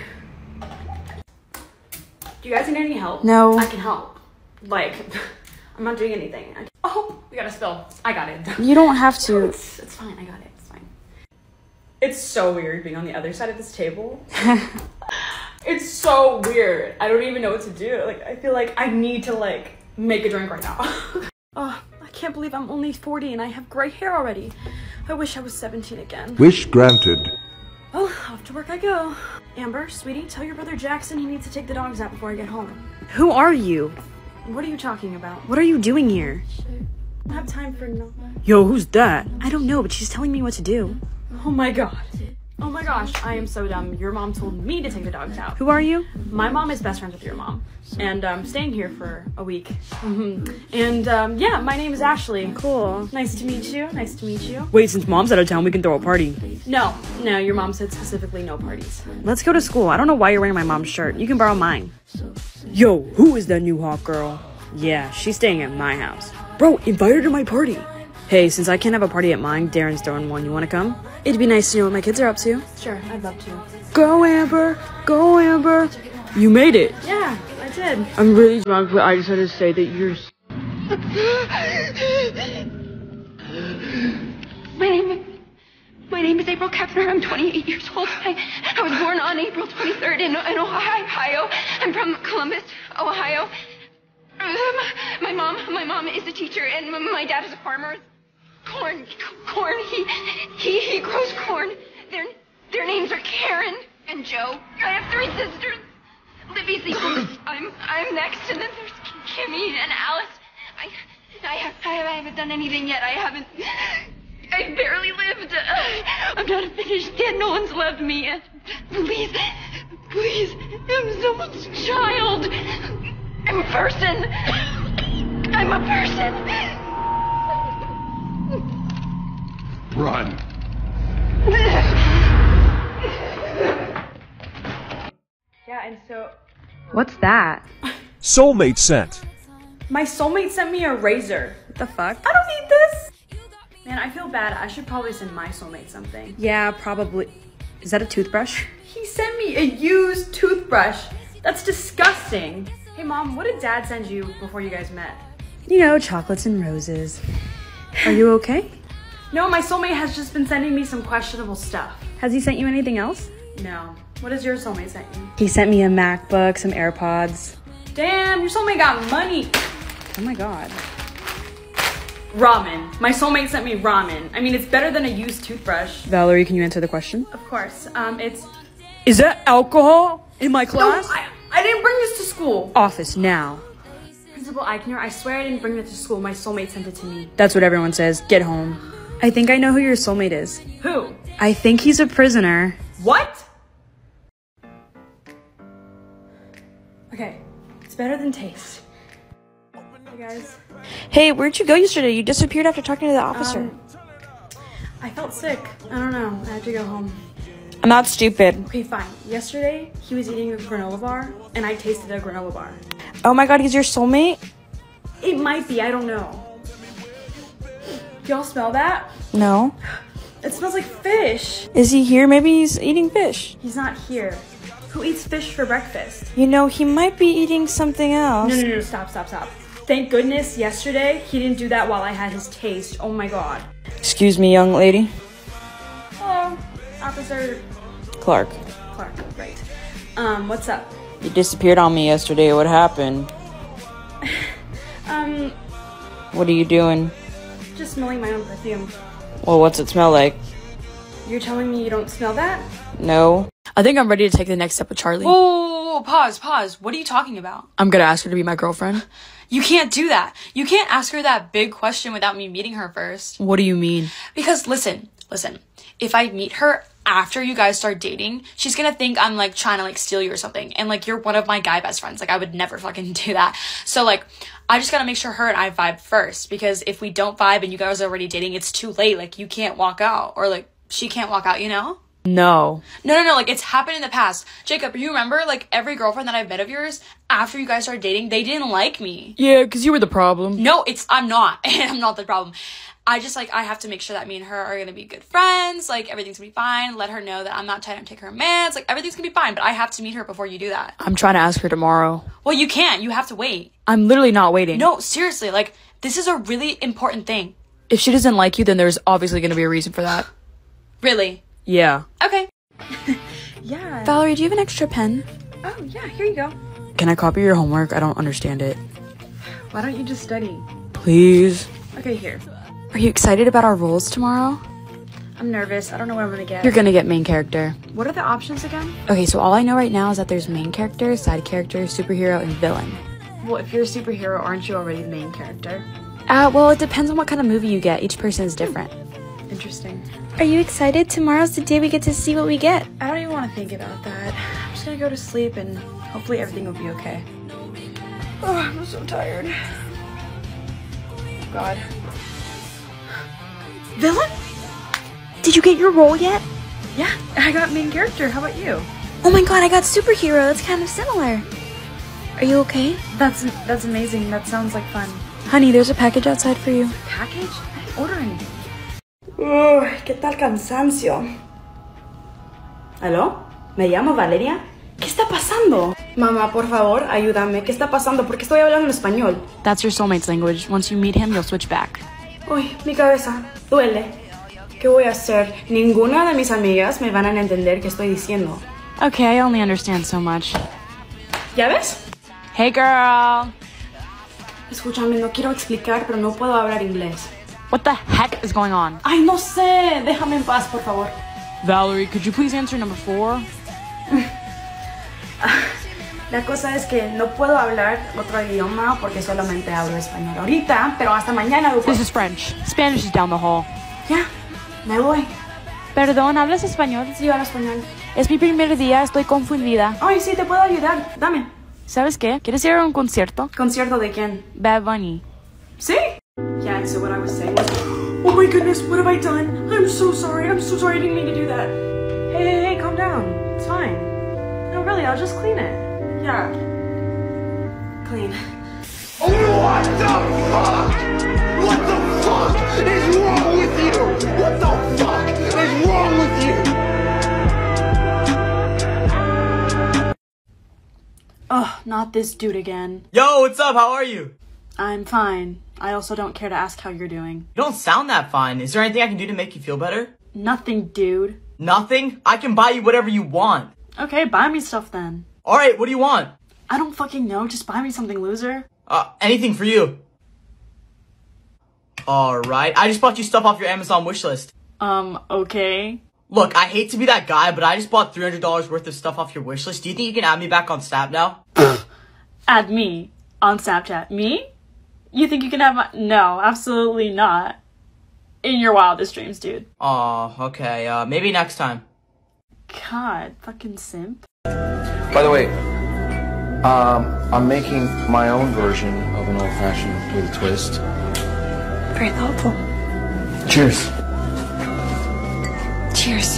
Do you guys need any help? No. I can help. Like, I'm not doing anything. Oh, we got a spill. I got it. You don't have to. It's fine, I got it. It's fine. It's so weird being on the other side of this table. It's so weird. I don't even know what to do. Like, I feel like I need to, like, make a drink right now. Oh, I can't believe I'm only 40 and I have gray hair already. I wish I was 17 again. Wish granted. Well, off to work I go. Amber, sweetie, tell your brother Jackson he needs to take the dogs out before I get home. Who are you? What are you talking about? What are you doing here? I don't have time for no. Yo, who's that? I don't know, but she's telling me what to do. Oh my god. Oh my gosh, I am so dumb. Your mom told me to take the dogs out. Who are you? My mom is best friends with your mom. And I'm staying here for a week. And yeah, my name is Ashley. Cool. Nice to meet you. Nice to meet you. Wait, since mom's out of town, we can throw a party. No, your mom said specifically no parties. Let's go to school. I don't know why you're wearing my mom's shirt. You can borrow mine. Yo, who is that new hot girl? Yeah, she's staying at my house. Bro, invite her to my party. Hey, since I can't have a party at mine, Darren's throwing one. You wanna come? It'd be nice to know what my kids are up to. Sure, I'd love to. Go, Amber! Go, Amber! You made it! Yeah, I did. I'm really drunk, but I just had to say that you're... My name is April Kepner. I'm 28 years old. I was born on April 23rd in Ohio. I'm from Columbus, Ohio. My mom is a teacher, and my dad is a farmer. Corn. He grows corn. Their names are Karen and Joe. I have 3 sisters. Libby's the oldest. I'm next, and then there's Kimmy and Alice. I haven't done anything yet. I barely lived. I'm not a finished kid. No one's loved me yet. Please, I'm someone's child. I'm a person. I'm a person. Run. Yeah, and so... What's that? Soulmate sent. My soulmate sent me a razor. What the fuck? I don't need this. Man, I feel bad. I should probably send my soulmate something. Yeah, probably. Is that a toothbrush? He sent me a used toothbrush. That's disgusting. Hey mom, what did dad send you before you guys met? You know, chocolates and roses. Are you okay? No, my soulmate has just been sending me some questionable stuff. Has he sent you anything else? No. What has your soulmate sent you? He sent me a MacBook, some AirPods. Damn, your soulmate got money. Oh my god. Ramen. My soulmate sent me ramen. I mean, it's better than a used toothbrush. Valerie, can you answer the question? Of course. It's... Is that alcohol in my class? No, I didn't bring this to school. Office, now. Principal Eichner, I swear I didn't bring it to school. My soulmate sent it to me. That's what everyone says. Get home. I think I know who your soulmate is. Who? I think he's a prisoner. What? Okay, it's better than taste. Hey guys. Hey, where'd you go yesterday? You disappeared after talking to the officer. I felt sick. I don't know. I had to go home. I'm not stupid. Okay, fine. Yesterday, he was eating a granola bar, and I tasted a granola bar. Oh my god, he's your soulmate? It might be. I don't know. Y'all smell that? No. It smells like fish. Is he here? Maybe he's eating fish. He's not here. Who eats fish for breakfast? You know, he might be eating something else. No, stop. Thank goodness yesterday he didn't do that while I had his taste. Oh my god. Excuse me, young lady. Hello, Officer Clark, right. What's up? You disappeared on me yesterday. What happened? What are you doing? Just smelling my own perfume. Well, what's it smell like? You're telling me you don't smell that? No. I think I'm ready to take the next step with Charlie. Whoa, pause. What are you talking about? I'm gonna ask her to be my girlfriend. You can't do that. You can't ask her that big question without me meeting her first. What do you mean? Because listen. If I meet her after you guys start dating, she's gonna think I'm like trying to like steal you or something. And like you're one of my guy best friends. Like I would never fucking do that. So like I just gotta make sure her and I vibe first. Because if we don't vibe and you guys are already dating, it's too late. Like you can't walk out. Or like she can't walk out, you know? No. No. Like it's happened in the past. Jacob, you remember like every girlfriend that I've met of yours, after you guys started dating, they didn't like me. Yeah, because you were the problem. No, I'm not. I'm not the problem. I just like, I have to make sure that me and her are going to be good friends. Like everything's going to be fine. Let her know that I'm not trying to take her meds. Like everything's going to be fine, but I have to meet her before you do that. I'm trying to ask her tomorrow. Well, you can't. You have to wait. I'm literally not waiting. No, seriously. Like this is a really important thing. If she doesn't like you, then there's obviously going to be a reason for that. Really? Yeah. Okay. Yeah. Valerie, do you have an extra pen? Oh, yeah, here you go. Can I copy your homework? I don't understand it. Why don't you just study? Please. Okay, here. Are you excited about our roles tomorrow? I'm nervous. I don't know what I'm gonna get. You're gonna get main character. What are the options again? Okay, so all I know right now is that there's main character, side character, superhero, and villain. Well, if you're a superhero, aren't you already the main character? Well, it depends on what kind of movie you get. Each person is different. Interesting. Are you excited? Tomorrow's the day we get to see what we get. I don't even want to think about that. I'm just gonna go to sleep and hopefully everything will be okay. Oh, I'm so tired. God. Villain? Did you get your role yet? Yeah, I got main character. How about you? Oh my god, I got superhero. That's kind of similar. Are you okay? That's amazing. That sounds like fun. Honey, there's a package outside for you. Package? I didn't order anything. ¿Qué tal cansancio? ¿Aló? ¿Me llamo Valeria? ¿Qué está pasando? Mamá, por favor, ayúdame. ¿Qué está pasando? ¿Por qué estoy hablando en español? That's your soulmate's language. Once you meet him, you'll switch back. Uy, mi cabeza. Duele. ¿Qué voy a hacer? Ninguna de mis amigas me van a entender qué estoy diciendo. Okay, I only understand so much. ¿Ya ves? Hey, girl. Escúchame, no quiero explicar, pero no puedo hablar inglés. What the heck is going on? Ay, no sé. Déjame en paz, por favor. Valerie, could you please answer number 4? La cosa es que no puedo hablar otro idioma porque solamente hablo español ahorita, pero hasta mañana. This is French. Spanish is down the hall. Ya, me voy. Perdón, ¿hablas español? Sí, hablo español. Es mi primer día, estoy confundida. Ay, sí, te puedo ayudar. Dame. ¿Sabes qué? ¿Quieres ir a un concierto? ¿Concierto de quién? Bad Bunny. ¿Sí? Yeah, so what I was saying was, oh my goodness, what have I done? I'm so sorry, I didn't mean to do that. Hey, calm down. It's fine. No, really, I'll just clean it. Yeah. Clean. What the fuck? What the fuck is wrong with you? What the fuck is wrong with you? Oh, not this dude again. Yo, what's up? How are you? I'm fine. I also don't care to ask how you're doing. You don't sound that fine. Is there anything I can do to make you feel better? Nothing, dude. Nothing? I can buy you whatever you want. Okay, buy me stuff then. Alright, what do you want? I don't fucking know. Just buy me something, loser. Anything for you. Alright, I just bought you stuff off your Amazon wishlist. Okay. Look, I hate to be that guy, but I just bought $300 worth of stuff off your wishlist. Do you think you can add me back on Snap now? Add me on Snapchat. Me? You think you can have my... No, absolutely not. In your wildest dreams, dude. Oh, okay. Maybe next time. God, fucking simp. By the way, I'm making my own version of an old-fashioned with a twist. Very thoughtful. Cheers. Cheers.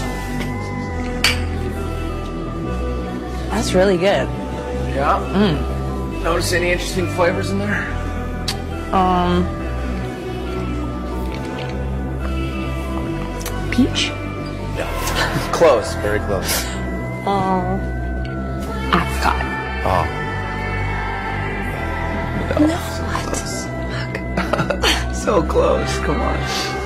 That's really good. Yeah? Notice any interesting flavors in there? Peach? Yeah. Close, very close. Apricot. Oh. No, what? So close, come on.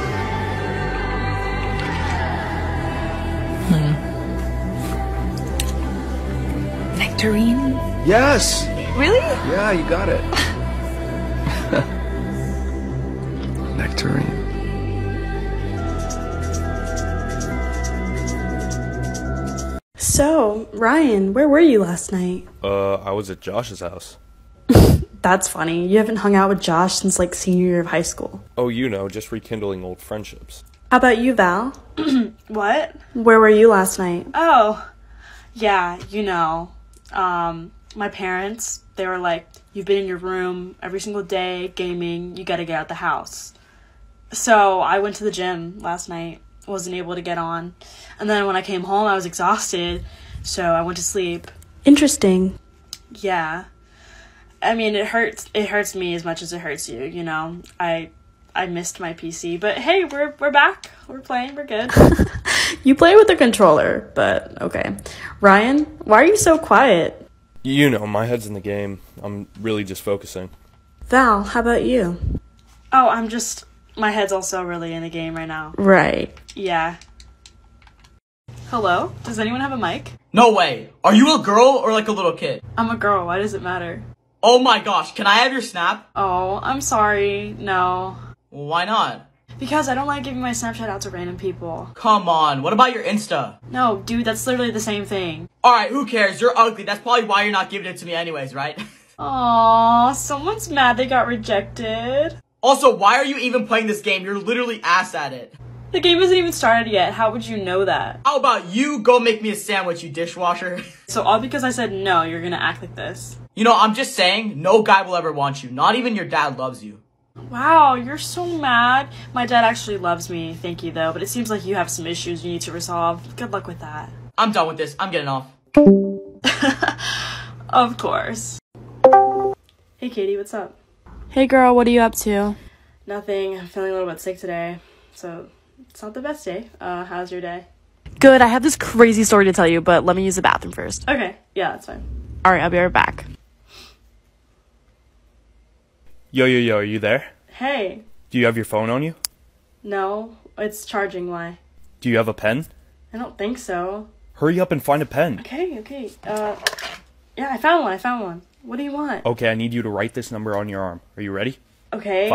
Nectarine? Yes! Really? Yeah, you got it. Nectarine. So, Ryan, where were you last night? I was at Josh's house. That's funny. You haven't hung out with Josh since like senior year of high school. Oh, you know, just rekindling old friendships. How about you, Val? What? Where were you last night? Oh, yeah, you know. My parents, they were like, you've been in your room every single day, gaming, you gotta get out the house. So I went to the gym last night, wasn't able to get on. And then when I came home, I was exhausted, so I went to sleep. Interesting. Yeah. I mean, it hurts me as much as it hurts you, you know. I missed my PC, but hey, we're back. We're playing, we're good. You play with the controller, but okay. Ryan, why are you so quiet? You know, my head's in the game. I'm really just focusing. Val, how about you? Oh, my head's also really in the game right now. Right. Yeah. Hello? Does anyone have a mic? No way. Are you a girl or like a little kid? I'm a girl. Why does it matter? Oh my gosh, can I have your Snap? Oh, I'm sorry. No. Why not? Because I don't like giving my Snapchat out to random people. Come on, what about your Insta? No, dude, that's literally the same thing. Alright, who cares? You're ugly. That's probably why you're not giving it to me anyways, right? Aww, someone's mad they got rejected. Also, why are you even playing this game? You're literally ass at it. The game hasn't even started yet. How would you know that? How about you go make me a sandwich, you dishwasher? So all because I said no, you're gonna act like this. You know, I'm just saying, no guy will ever want you. Not even your dad loves you. Wow, you're so mad. My dad actually loves me, thank you though, but it seems like you have some issues you need to resolve. Good luck with that. I'm done with this. I'm getting off. Of course. Hey Katie, what's up? Hey girl, what are you up to? Nothing. I'm feeling a little bit sick today, so it's not the best day. How's your day? Good, I have this crazy story to tell you, but let me use the bathroom first. Okay, yeah, that's fine. Alright, I'll be right back. Yo, are you there? Hey. Do you have your phone on you? No, it's charging. Why? Do you have a pen? I don't think so. Hurry up and find a pen. Okay. Yeah, I found one. What do you want? Okay, I need you to write this number on your arm. Are you ready? Okay.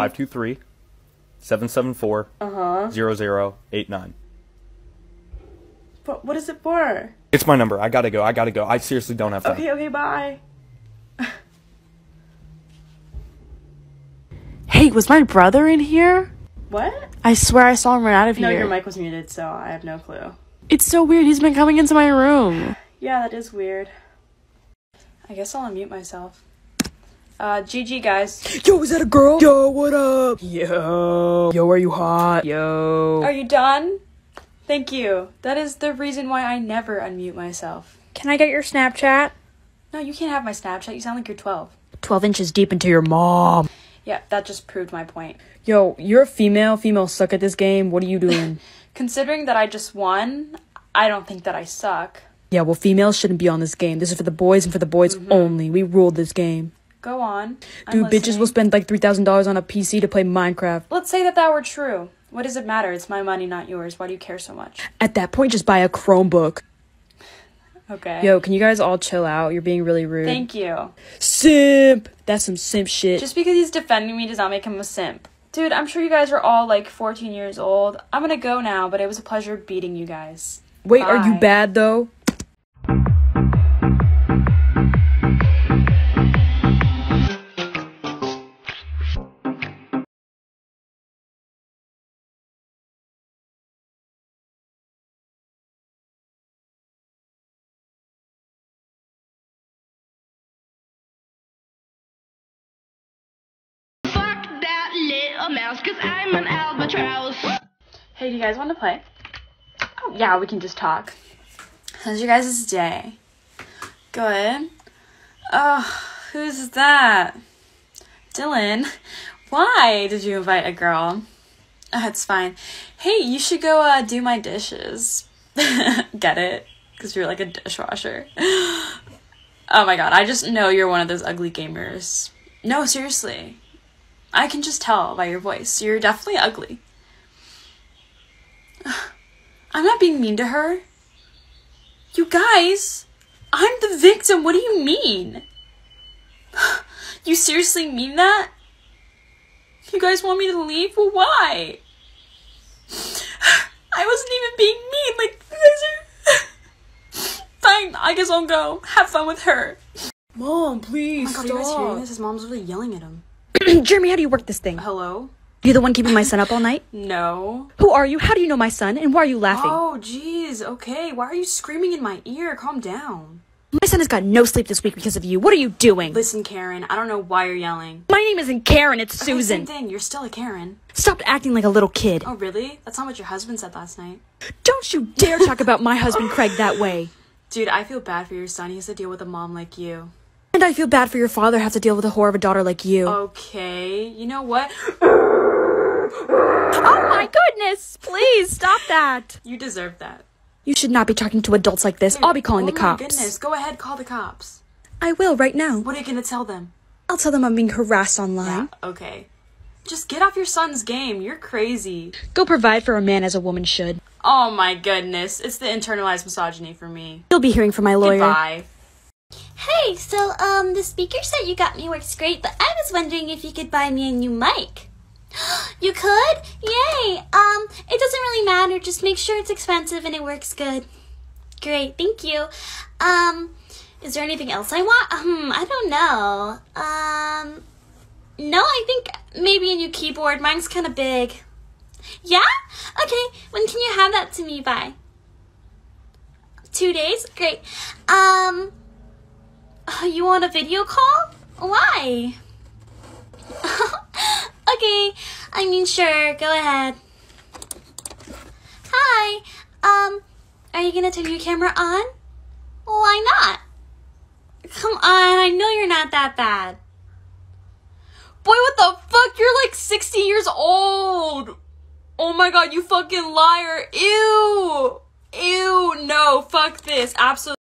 523-774 0089. But what is it for? It's my number. I gotta go. I seriously don't have time. Okay, bye. Hey, was my brother in here? What? I swear I saw him run out of here. No, your mic was muted, so I have no clue. It's so weird. He's been coming into my room. Yeah, that is weird. I guess I'll unmute myself. GG, guys. Yo, is that a girl? Yo, what up? Yo, are you hot? Yo. Are you done? Thank you. That is the reason why I never unmute myself. Can I get your Snapchat? No, you can't have my Snapchat. You sound like you're 12. 12 inches deep into your mom. Yeah, that just proved my point. Yo, you're a female. Females suck at this game. What are you doing? Considering that I just won, I don't think that I suck. Yeah, well, females shouldn't be on this game. This is for the boys and for the boys only. We ruled this game. Go on. Dude, bitches will spend like $3,000 on a PC to play Minecraft. Let's say that were true. What does it matter? It's my money, not yours. Why do you care so much? At that point, just buy a Chromebook. Okay. Yo, can you guys all chill out? You're being really rude. Thank you. Simp! That's some simp shit. Just because he's defending me does not make him a simp. Dude, I'm sure you guys are all like 14 years old. I'm gonna go now, but it was a pleasure beating you guys. Wait, Bye. are you bad though? Cause I'm an albatross. Hey, do you guys want to play? Oh, yeah, we can just talk. How's your guys' day? Good. Oh, who's that? Dylan. Why did you invite a girl? Oh, it's fine. Hey, you should go do my dishes. Get it? Because you're like a dishwasher. Oh my god, I just know you're one of those ugly gamers. No, seriously. I can just tell by your voice. You're definitely ugly. I'm not being mean to her. You guys, I'm the victim. What do you mean? You seriously mean that? You guys want me to leave? Well, why? I wasn't even being mean. Like, you guys are... Fine, I guess I'll go. Have fun with her. Mom, please, oh my god, you guys hearing this? His mom's really yelling at him. Jeremy, how do you work this thing? Hello? You the one keeping my son up all night? No. Who are you? How do you know my son? And why are you laughing? Oh, jeez. Okay, why are you screaming in my ear? Calm down. My son has got no sleep this week because of you. What are you doing? Listen, Karen, I don't know why you're yelling. My name isn't Karen, it's Susan. Same thing, you're still a Karen. Stop acting like a little kid. Oh, really? That's not what your husband said last night. Don't you dare talk about my husband, Craig, that way. Dude, I feel bad for your son. He has to deal with a mom like you. And I feel bad for your father have to deal with a whore of a daughter like you. Okay, you know what? Oh my goodness! Please, stop that! You deserve that. You should not be talking to adults like this. I'll be calling the cops. Oh my goodness, go ahead, call the cops. I will right now. What are you gonna tell them? I'll tell them I'm being harassed online. Yeah, okay. Just get off your son's game. You're crazy. Go provide for a man as a woman should. Oh my goodness, it's the internalized misogyny for me. You'll be hearing from my lawyer. Goodbye. Hey, so, the speaker set you got me works great, but I was wondering if you could buy me a new mic. You could? Yay! It doesn't really matter. Just make sure it's expensive and it works good. Great, thank you. Is there anything else I want? I don't know. No, I think maybe a new keyboard. Mine's kind of big. Yeah? Okay, when can you have that to me by? 2 days? Great. You want a video call? Why? Okay, I mean, sure, go ahead. Hi, are you gonna turn your camera on? Why not? Come on, I know you're not that bad. Boy, what the fuck? You're like 60 years old. Oh my god, you fucking liar. Ew. Ew, no, fuck this. Absolutely.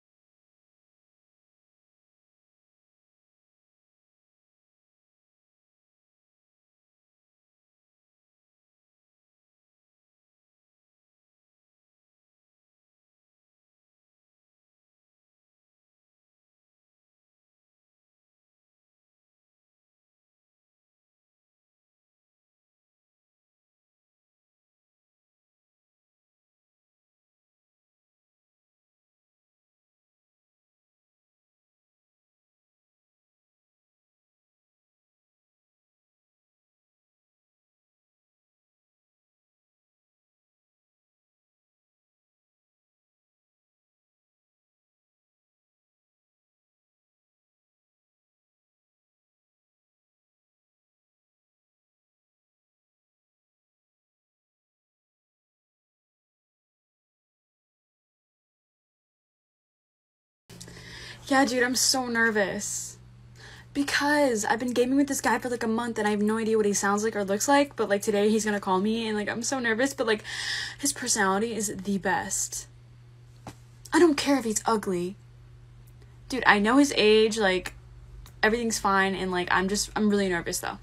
Yeah, dude, I'm so nervous. Because I've been gaming with this guy for like a month and I have no idea what he sounds like or looks like, but like today he's gonna call me and like I'm so nervous, but like his personality is the best. I don't care if he's ugly. Dude, I know his age, like everything's fine, and like I'm really nervous though.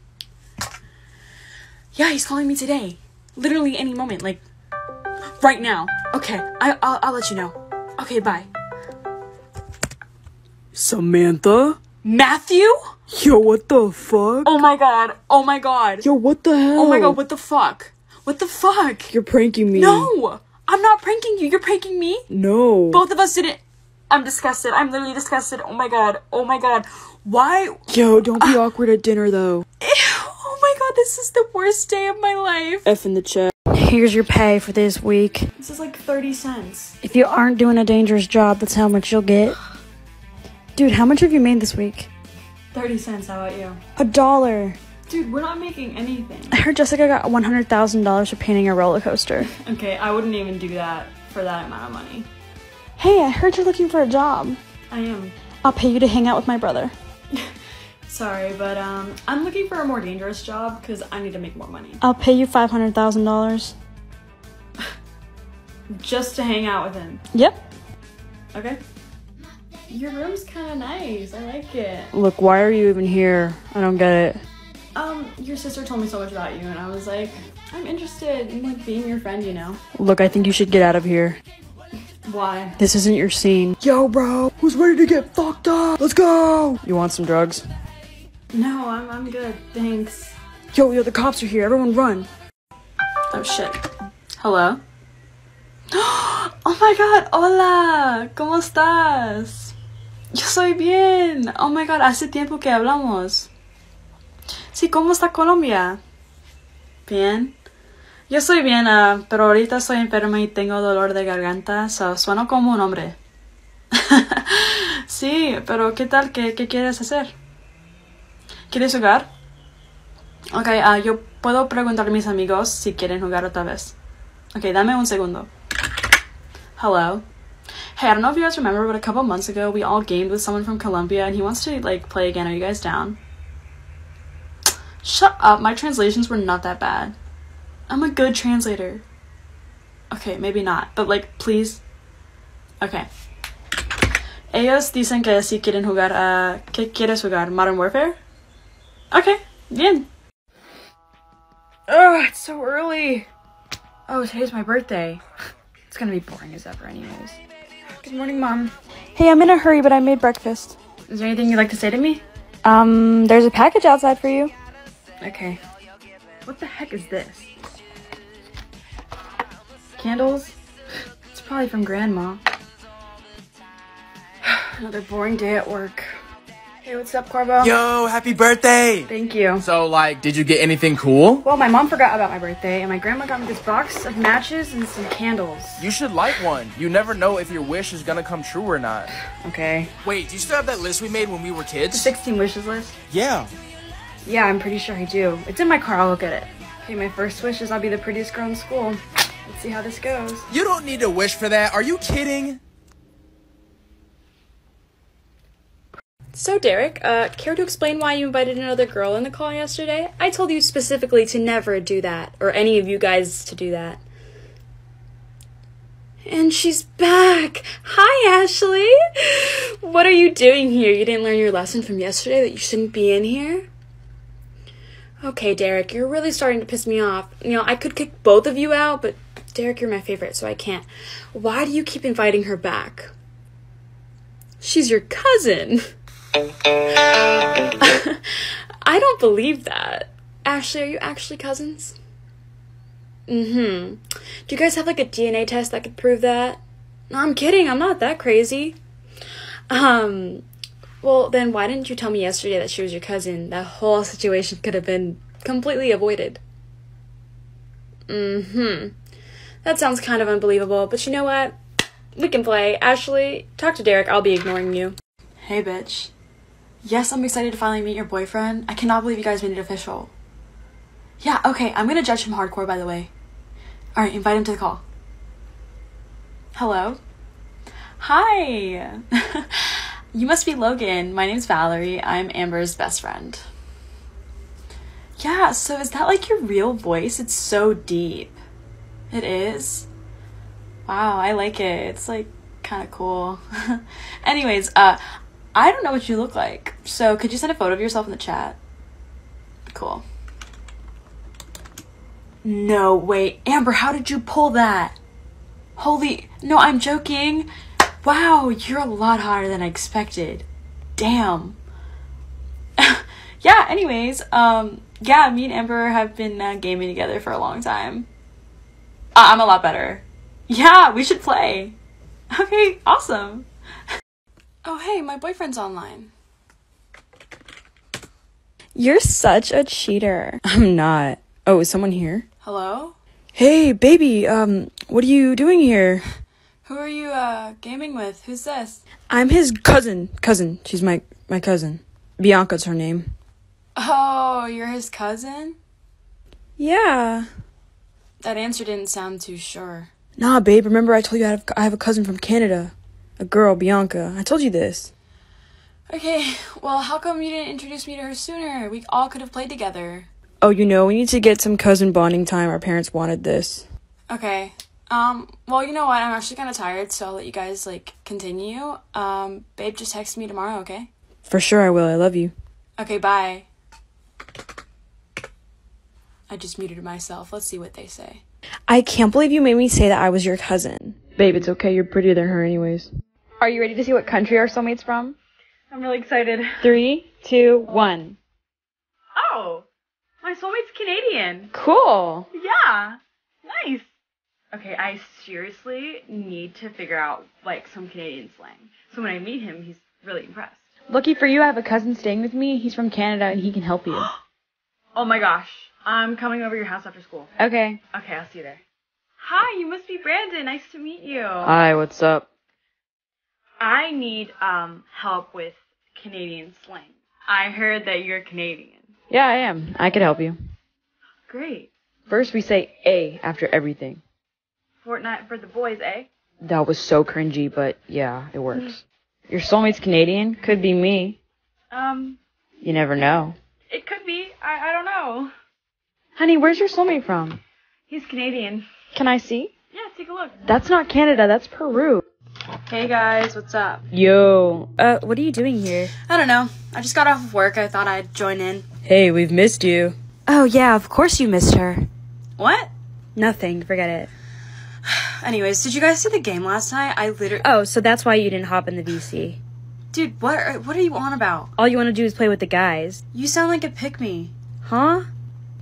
Yeah, he's calling me today. Literally any moment, like right now. Okay, I'll let you know. Okay, bye. Samantha? Matthew? Yo, what the fuck? Oh my god. Oh my god. Yo, what the hell? Oh my god, what the fuck? What the fuck? You're pranking me. No! I'm not pranking you. You're pranking me? No. Both of us didn't. I'm disgusted. I'm literally disgusted. Oh my god. Oh my god. Why? Yo, don't be awkward at dinner though. Ew. Oh my god, this is the worst day of my life. F in the chat. Here's your pay for this week. This is like 30 cents. If you aren't doing a dangerous job, that's how much you'll get. Dude, how much have you made this week? 30 cents, how about you? $1. Dude, we're not making anything. I heard Jessica got $100,000 for painting a roller coaster. Okay, I wouldn't even do that for that amount of money. Hey, I heard you're looking for a job. I am. I'll pay you to hang out with my brother. Sorry, but I'm looking for a more dangerous job because I need to make more money. I'll pay you $500,000. Just to hang out with him? Yep. Okay. Your room's kind of nice. I like it. Look, why are you even here? I don't get it. Your sister told me so much about you, and I was like, I'm interested in like being your friend, you know? Look, I think you should get out of here. Why? This isn't your scene. Yo, bro, who's ready to get fucked up? Let's go! You want some drugs? No, I'm good. Thanks. Yo, the cops are here. Everyone run. Oh, shit. Hello? Oh my god, hola. ¿Cómo estás? Yo soy bien. Oh my god, hace tiempo que hablamos. Sí, ¿cómo está Colombia? Bien. Yo soy bien, pero ahorita estoy enferma y tengo dolor de garganta, so sueno como un hombre. Sí, pero ¿qué tal? ¿Qué quieres hacer? ¿Quieres jugar? Ok, yo puedo preguntar a mis amigos si quieren jugar otra vez. Ok, dame un segundo. Hello. Hey, I don't know if you guys remember, but a couple months ago, we all gamed with someone from Colombia, and he wants to, like, play again. Are you guys down? Shut up. My translations were not that bad. I'm a good translator. Okay, maybe not, but, like, please. Okay. Ellos dicen que si quieren jugar, ¿qué quieres jugar? Modern Warfare? Okay, bien. Ugh, it's so early. Oh, today's my birthday. It's gonna be boring as ever anyways. Good morning, Mom. Hey, I'm in a hurry, but I made breakfast. Is there anything you'd like to say to me? There's a package outside for you. Okay. What the heck is this? Candles? It's probably from Grandma. Another boring day at work. Hey, what's up, Corbo? Yo, happy birthday! Thank you. So, like, did you get anything cool? Well, my mom forgot about my birthday, and my grandma got me this box of matches and some candles. You should light one. You never know if your wish is gonna come true or not. Okay. Wait, do you still have that list we made when we were The kids? 16 wishes list? Yeah. Yeah, I'm pretty sure I do. It's in my car, I'll look at it. Okay, my first wish is I'll be the prettiest girl in school. Let's see how this goes. You don't need to wish for that. Are you kidding? So, Derek, care to explain why you invited another girl in the call yesterday? I told you specifically to never do that, or any of you guys to do that. And she's back! Hi, Ashley! What are you doing here? You didn't learn your lesson from yesterday that you shouldn't be in here? Okay, Derek, you're really starting to piss me off. You know, I could kick both of you out, but Derek, you're my favorite, so I can't. Why do you keep inviting her back? She's your cousin! I don't believe that. Ashley, are you actually cousins? Do you guys have like a DNA test that could prove that? No, I'm kidding. I'm not that crazy. Well, then why didn't you tell me yesterday that she was your cousin? That whole situation could have been completely avoided. That sounds kind of unbelievable, but you know what? We can play. Ashley, talk to Derek. I'll be ignoring you. Hey, bitch. Yes, I'm excited to finally meet your boyfriend. I cannot believe you guys made it official. Yeah, okay, I'm gonna judge him hardcore, by the way. Alright, invite him to the call. Hello? Hi! You must be Logan. My name's Valerie. I'm Amber's best friend. Yeah, so is that like your real voice? It's so deep. It is? Wow, I like it. It's like kind of cool. Anyways, I don't know what you look like, so could you send a photo of yourself in the chat? Cool. No, wait, Amber, how did you pull that? Holy, no, I'm joking. Wow, you're a lot hotter than I expected. Damn. Yeah, anyways, yeah, me and Amber have been gaming together for a long time. I'm a lot better. Yeah, we should play. Okay, awesome. Oh, hey, my boyfriend's online. You're such a cheater. I'm not. Oh, is someone here? Hello? Hey, baby, what are you doing here? Who are you, gaming with? Who's this? I'm his cousin. She's my cousin. Bianca's her name. Oh, you're his cousin? Yeah. That answer didn't sound too sure. Nah, babe, remember I told you I have a cousin from Canada. A girl, Bianca. I told you this. Okay, well, how come you didn't introduce me to her sooner? We all could have played together. Oh, you know, we need to get some cousin bonding time. Our parents wanted this. Okay. Well, you know what? I'm actually kind of tired, so I'll let you guys, continue. Babe, just text me tomorrow, okay? For sure I will. I love you. Okay, bye. I just muted myself. Let's see what they say. I can't believe you made me say that I was your cousin. Babe, it's okay. You're prettier than her anyways. Are you ready to see what country our soulmate's from? I'm really excited. 3, 2, 1. Oh! My soulmate's Canadian. Cool. Yeah. Nice. Okay, I seriously need to figure out, some Canadian slang. So when I meet him, he's really impressed. Lucky for you, I have a cousin staying with me. He's from Canada and he can help you. Oh my gosh. I'm coming over to your house after school. Okay. Okay, I'll see you there. Hi, you must be Brandon. Nice to meet you. Hi, what's up? I need help with Canadian slang. I heard that you're Canadian. Yeah, I am. I could help you. Great. First, we say A after everything. Fortnite for the boys, eh? That was so cringy, but yeah, it works. Your soulmate's Canadian? Could be me. You never know. It could be. I don't know. Honey, where's your soulmate from? He's Canadian. Can I see? Yeah, take a look. That's not Canada, that's Peru. Hey guys, what's up? Yo. What are you doing here? I don't know. I just got off of work. I thought I'd join in. Hey, we've missed you. Oh, yeah, of course you missed her. What? Nothing, forget it. Anyways, did you guys see the game last night? I literally... Oh, so that's why you didn't hop in the VC. Dude, what are you on about? All you want to do is play with the guys. You sound like a pick-me. Huh?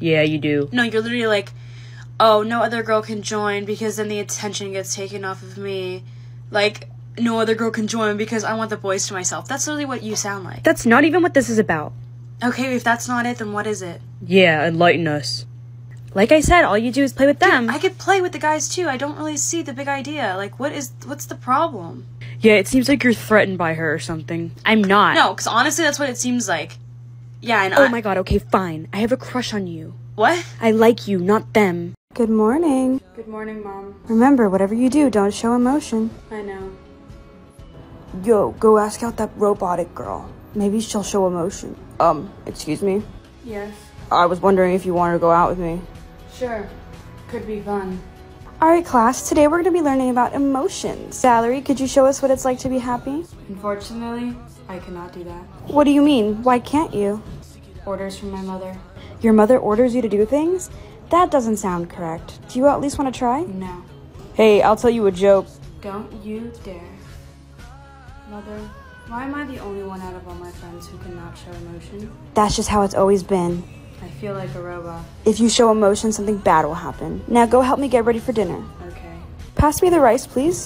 Yeah, you do. No, you're literally like, oh, no other girl can join because then the attention gets taken off of me. Like, no other girl can join because I want the boys to myself. That's literally what you sound like. That's not even what this is about. Okay, if that's not it, then what is it? Yeah, enlighten us. Like I said, all you do is play with them. Dude, I could play with the guys too. I don't really see the big idea. Like, what's the problem? Yeah, it seems like you're threatened by her or something. I'm not. No, because honestly, that's what it seems like. Yeah, and Oh my god, okay, fine. I have a crush on you. What? I like you, not them. Good morning. Good morning, Mom. Remember, whatever you do, don't show emotion. I know. Yo, go ask out that robotic girl. Maybe she'll show emotion. Excuse me? Yes. I was wondering if you wanted to go out with me. Sure. Could be fun. Alright, class, today we're going to be learning about emotions. Valerie, could you show us what it's like to be happy? Unfortunately, I cannot do that. What do you mean? Why can't you? Orders from my mother. Your mother orders you to do things? That doesn't sound correct. Do you at least want to try? No. Hey, I'll tell you a joke. Don't you dare. Mother, why am I the only one out of all my friends who cannot show emotion? That's just how it's always been. I feel like a robot. If you show emotion, something bad will happen. Now go help me get ready for dinner. Okay. Pass me the rice, please.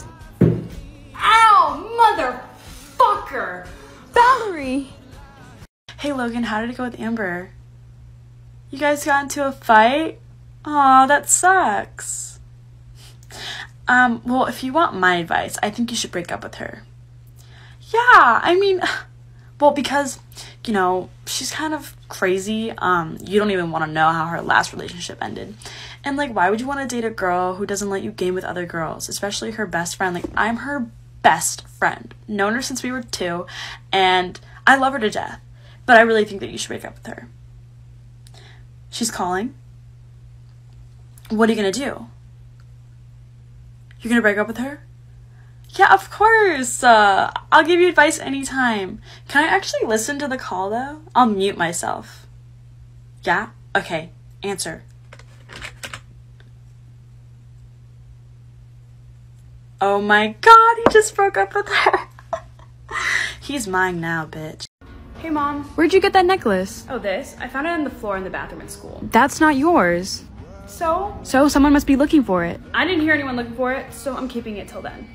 Ow, motherfucker! Valerie! Hey, Logan, how did it go with Amber? You guys got into a fight? Aw, that sucks. Well, if you want my advice, I think you should break up with her. Yeah, I mean, well, because, you know, she's kind of crazy. You don't even want to know how her last relationship ended. And, like, why would you want to date a girl who doesn't let you game with other girls, especially her best friend? Like, I'm her best friend. Known her since we were 2, and I love her to death. But I really think that you should break up with her. She's calling. What are you going to do? You're going to break up with her? Yeah, of course. I'll give you advice anytime. Can I actually listen to the call, though? I'll mute myself. Yeah? Okay. Answer. Oh my god, he just broke up with her. He's mine now, bitch. Hey, Mom. Where'd you get that necklace? Oh, this? I found it on the floor in the bathroom at school. That's not yours. So? So someone must be looking for it. I didn't hear anyone looking for it, so I'm keeping it till then.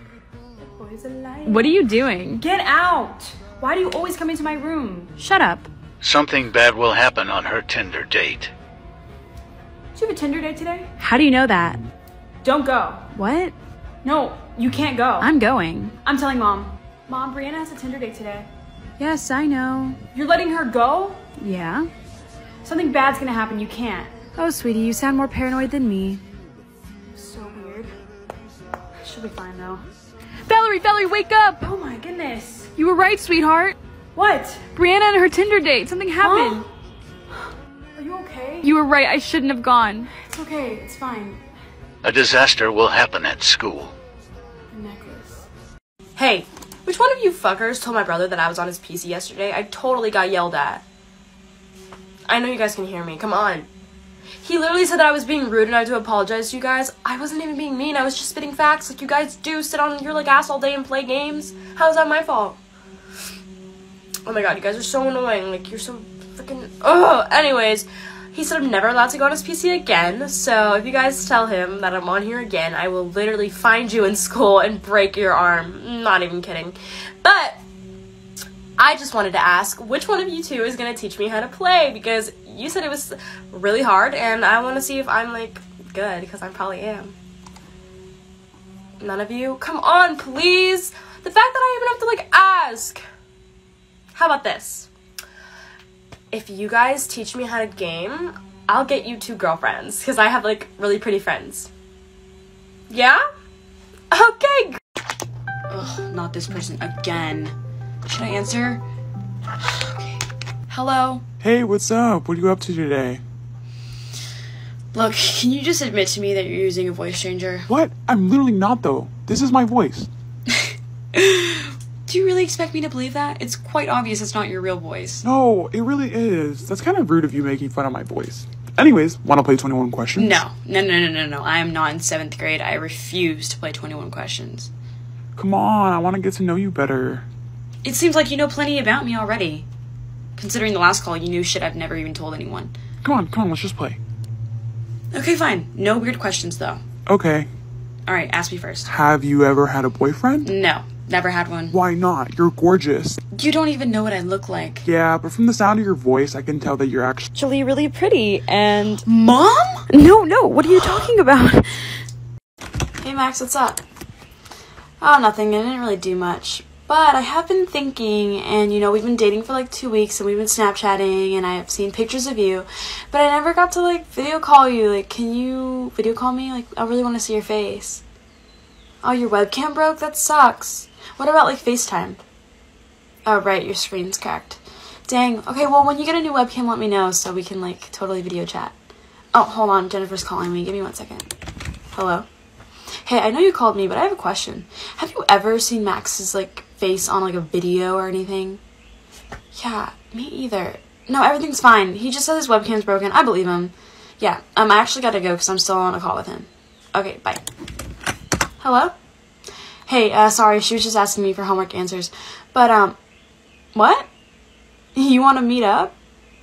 What are you doing? Get out! Why do you always come into my room? Shut up. Something bad will happen on her Tinder date. Did you have a Tinder date today? How do you know that? Don't go. What? No, you can't go. I'm going. I'm telling Mom. Mom, Brianna has a Tinder date today. Yes, I know. You're letting her go? Yeah. Something bad's gonna happen. You can't. Oh, sweetie, you sound more paranoid than me. So weird. She'll be fine, though. Valerie, wake up! Oh my goodness. You were right, sweetheart. What? Brianna and her Tinder date. Something happened. Are you okay? You were right. I shouldn't have gone. It's okay. It's fine. A disaster will happen at school. The necklace. Hey, which one of you fuckers told my brother that I was on his PC yesterday? I totally got yelled at. I know you guys can hear me. Come on. He literally said that I was being rude and I had to apologize to you guys. I wasn't even being mean. I was just spitting facts like you guys do. Sit on your like ass all day and play games. How is that my fault? Oh my god, you guys are so annoying. Like, you're so freaking... Ugh. Anyways, he said I'm never allowed to go on his PC again. So if you guys tell him that I'm on here again, I will literally find you in school and break your arm. Not even kidding. But I just wanted to ask, which one of you two is going to teach me how to play? Because you said it was really hard, and I want to see if I'm, like, good, because I probably am. None of you? Come on, please! The fact that I even have to, like, ask! How about this? If you guys teach me how to game, I'll get you 2 girlfriends, because I have, like, really pretty friends. Yeah? Okay! Ugh, not this person again. Should I answer? Okay. Hello? Hey, what's up? What are you up to today? Look, can you just admit to me that you're using a voice changer? What? I'm literally not, though. This is my voice. Do you really expect me to believe that? It's quite obvious it's not your real voice. No, it really is. That's kind of rude of you making fun of my voice. Anyways, want to play 21 questions? No. I am not in 7th grade. I refuse to play 21 questions. Come on, I want to get to know you better. It seems like you know plenty about me already. Considering the last call, you knew shit I've never even told anyone. Come on, let's just play. Okay, fine. No weird questions, though. Okay. All right, ask me first. Have you ever had a boyfriend? No, never had one. Why not? You're gorgeous. You don't even know what I look like. Yeah, but from the sound of your voice, I can tell that you're actually really pretty and... Mom? No, what are you talking about? Hey, Max, what's up? Oh, nothing. I didn't really do much. But I have been thinking, and we've been dating for like 2 weeks, and we've been Snapchatting, and I have seen pictures of you, but I never got to like video call you. Like, can you video call me? Like, I really want to see your face. Oh, your webcam broke? That sucks. What about like FaceTime? Oh, right, your screen's cracked. Dang. Okay, well, when you get a new webcam, let me know so we can like totally video chat. Oh, hold on, Jennifer's calling me. Give me 1 second. Hello? Hey, I know you called me, but I have a question. Have you ever seen Max's like face on like a video or anything? Yeah, me either. No, everything's fine. He just said his webcam's broken. I believe him. Yeah, I actually gotta go because I'm still on a call with him. Okay, bye. Hello? Hey, sorry, she was just asking me for homework answers. But, what? You want to meet up?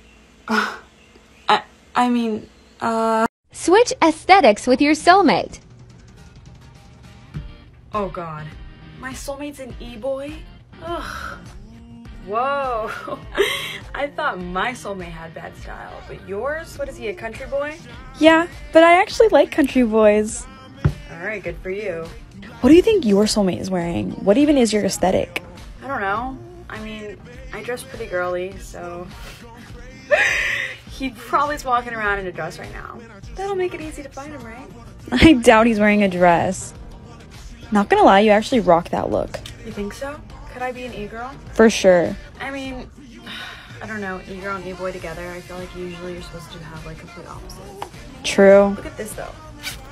I mean, Switch aesthetics with your soulmate. Oh god. My soulmate's an e-boy? Ugh. Whoa. I thought my soulmate had bad style, but yours? What is he, a country boy? Yeah, but I actually like country boys. Alright, good for you. What do you think your soulmate is wearing? What even is your aesthetic? I don't know. I mean, I dress pretty girly, so... He probably's walking around in a dress right now. That'll make it easy to find him, right? I doubt he's wearing a dress. Not gonna lie, you actually rock that look. You think so? Could I be an e-girl? For sure. I mean, I don't know, e-girl and e-boy together, I feel like usually you're supposed to have like complete opposites. True. Look at this though.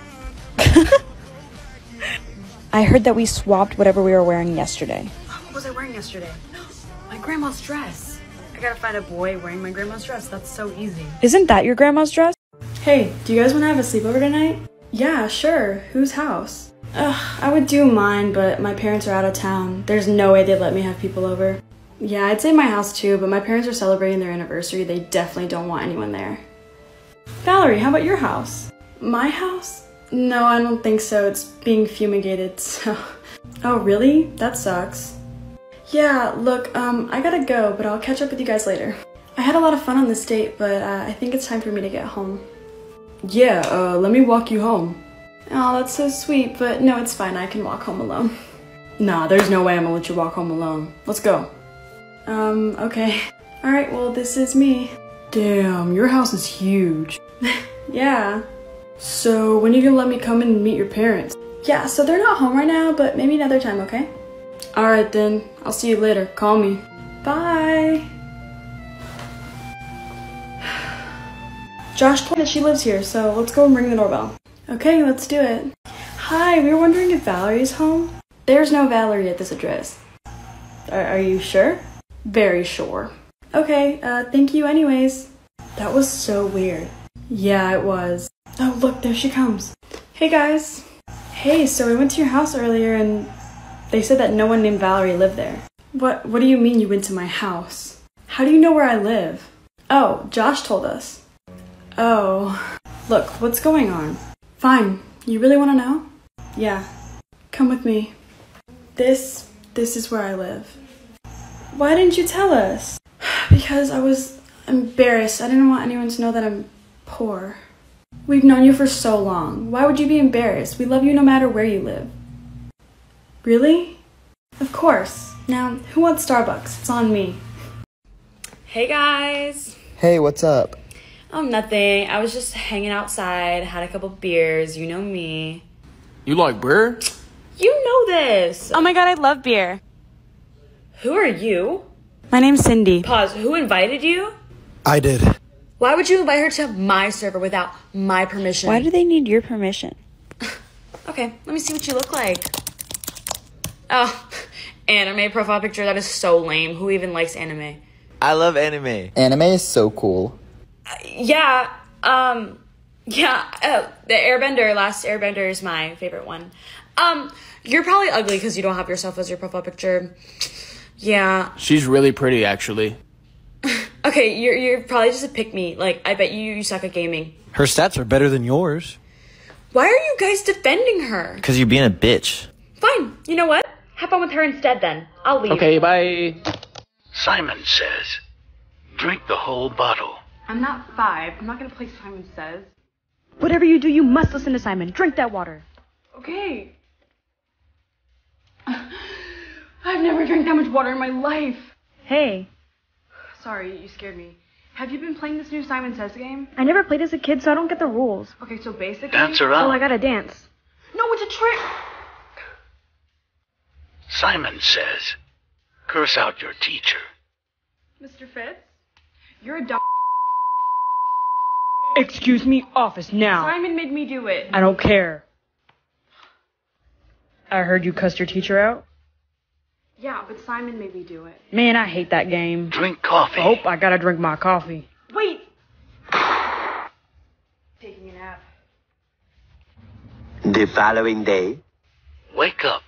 I heard that we swapped whatever we were wearing yesterday. What was I wearing yesterday? My grandma's dress. I gotta find a boy wearing my grandma's dress. That's so easy. Isn't that your grandma's dress? Hey, do you guys want to have a sleepover tonight? Yeah, sure. Whose house? I would do mine, but my parents are out of town. There's no way they'd let me have people over. Yeah, I'd say my house too, but my parents are celebrating their anniversary. They definitely don't want anyone there. Valerie, how about your house? My house? No, I don't think so. It's being fumigated, so... Oh, really? That sucks. Yeah, look, I gotta go, but I'll catch up with you guys later. I had a lot of fun on this date, but I think it's time for me to get home. Yeah, let me walk you home. Oh, that's so sweet, but no, it's fine. I can walk home alone. Nah, there's no way I'm gonna let you walk home alone. Let's go. Okay. Alright, well, this is me. Damn, your house is huge. Yeah. So, when are you gonna let me come in and meet your parents? Yeah, so they're not home right now, but maybe another time, okay? Alright then, I'll see you later. Call me. Bye! Josh told me that she lives here, so let's go and ring the doorbell. Okay, let's do it. Hi, we were wondering if Valerie's home. There's no Valerie at this address. Are you sure? Very sure. Okay, thank you anyways. That was so weird. Yeah, it was. Oh, look, there she comes. Hey guys. Hey, so we went to your house earlier and they said that no one named Valerie lived there. What do you mean you went to my house? How do you know where I live? Oh, Josh told us. Oh. Look, what's going on? Fine. You really want to know? Yeah. Come with me. This is where I live. Why didn't you tell us? Because I was embarrassed. I didn't want anyone to know that I'm poor. We've known you for so long. Why would you be embarrassed? We love you no matter where you live. Really? Of course. Now, who wants Starbucks? It's on me. Hey guys. Hey, what's up? Oh, nothing. I was just hanging outside, had a couple beers. You know me. You like beer? You know this. Oh my god, I love beer. Who are you? My name's Cindy. Pause. Who invited you? I did. Why would you invite her to my server without my permission? Why do they need your permission? Okay, let me see what you look like. Oh, anime profile picture. That is so lame. Who even likes anime? I love anime. Anime is so cool. Yeah, the Airbender, Last Airbender is my favorite one. You're probably ugly because you don't have yourself as your profile picture. Yeah. She's really pretty, actually. Okay, you're probably just a pick-me. Like, I bet you suck at gaming. Her stats are better than yours. Why are you guys defending her? Because you're being a bitch. Fine. You know what? Have fun with her instead then. I'll leave. Okay, bye. Simon Says. Drink the whole bottle. I'm not 5. I'm not gonna play Simon Says. Whatever you do, you must listen to Simon. Drink that water. Okay. I've never drank that much water in my life. Hey. Sorry, you scared me. Have you been playing this new Simon Says game? I never played as a kid, so I don't get the rules. Okay, so basically... Dance around. Oh, I gotta dance. No, it's a trick! Simon Says. Curse out your teacher. Mr. Fitz, you're a dumb... Excuse me, office now. Simon made me do it. I don't care. I heard you cussed your teacher out. Yeah, but Simon made me do it. Man, I hate that game. Drink coffee. Oh, I gotta drink my coffee. Wait! Taking a nap. The following day. Wake up.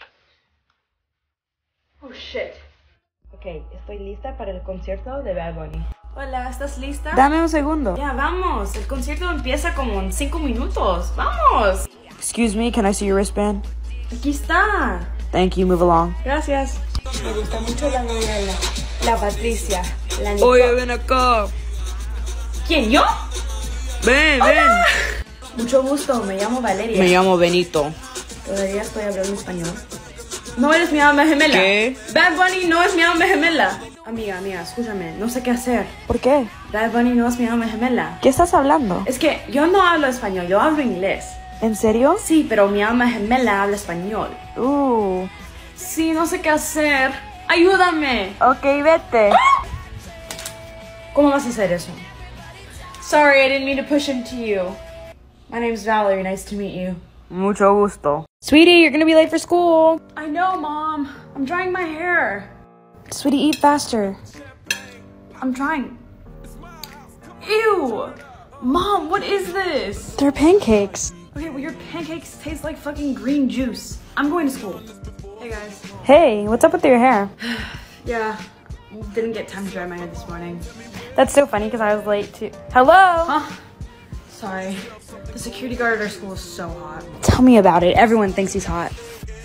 Oh, shit. Ok, estoy lista para el concierto de Bad Bunny. Hola, ¿estás lista? Dame un segundo. Ya, vamos. El concierto empieza como en 5 minutos. ¡Vamos! Excuse me, can I see your wristband? Aquí está. Thank you, move along. Gracias. Me gusta mucho la novela. La Patricia. La Nico. Oye, ven acá. ¿Quién, yo? Ven, Hola. ven. Mucho gusto, me llamo Valeria. Me llamo Benito. ¿Todavía estoy hablando español? No eres mi alma gemela. ¿Qué? Bad Bunny no es mi alma gemela. Amiga, escúchame, no sé qué hacer. ¿Por qué? Bad Bunny no es mi alma gemela. ¿Qué estás hablando? Es que yo no hablo español, yo hablo inglés. ¿En serio? Sí, pero mi alma gemela habla español. Uh. Sí, no sé qué hacer. Ayúdame. Ok, vete. ¿Cómo vas a hacer eso? Sorry, I didn't mean to push into you. My name's Valerie, nice to meet you. Mucho gusto. Sweetie, you're gonna be late for school. I know, Mom. I'm drying my hair. Sweetie, eat faster. I'm trying. Ew! Mom, what is this? They're pancakes. Okay, well your pancakes taste like fucking green juice. I'm going to school. Hey guys. Hey, what's up with your hair? Yeah, didn't get time to dry my hair this morning. That's so funny because I was late too. Hello? Huh? Sorry. The security guard at our school is so hot. Tell me about it. Everyone thinks he's hot.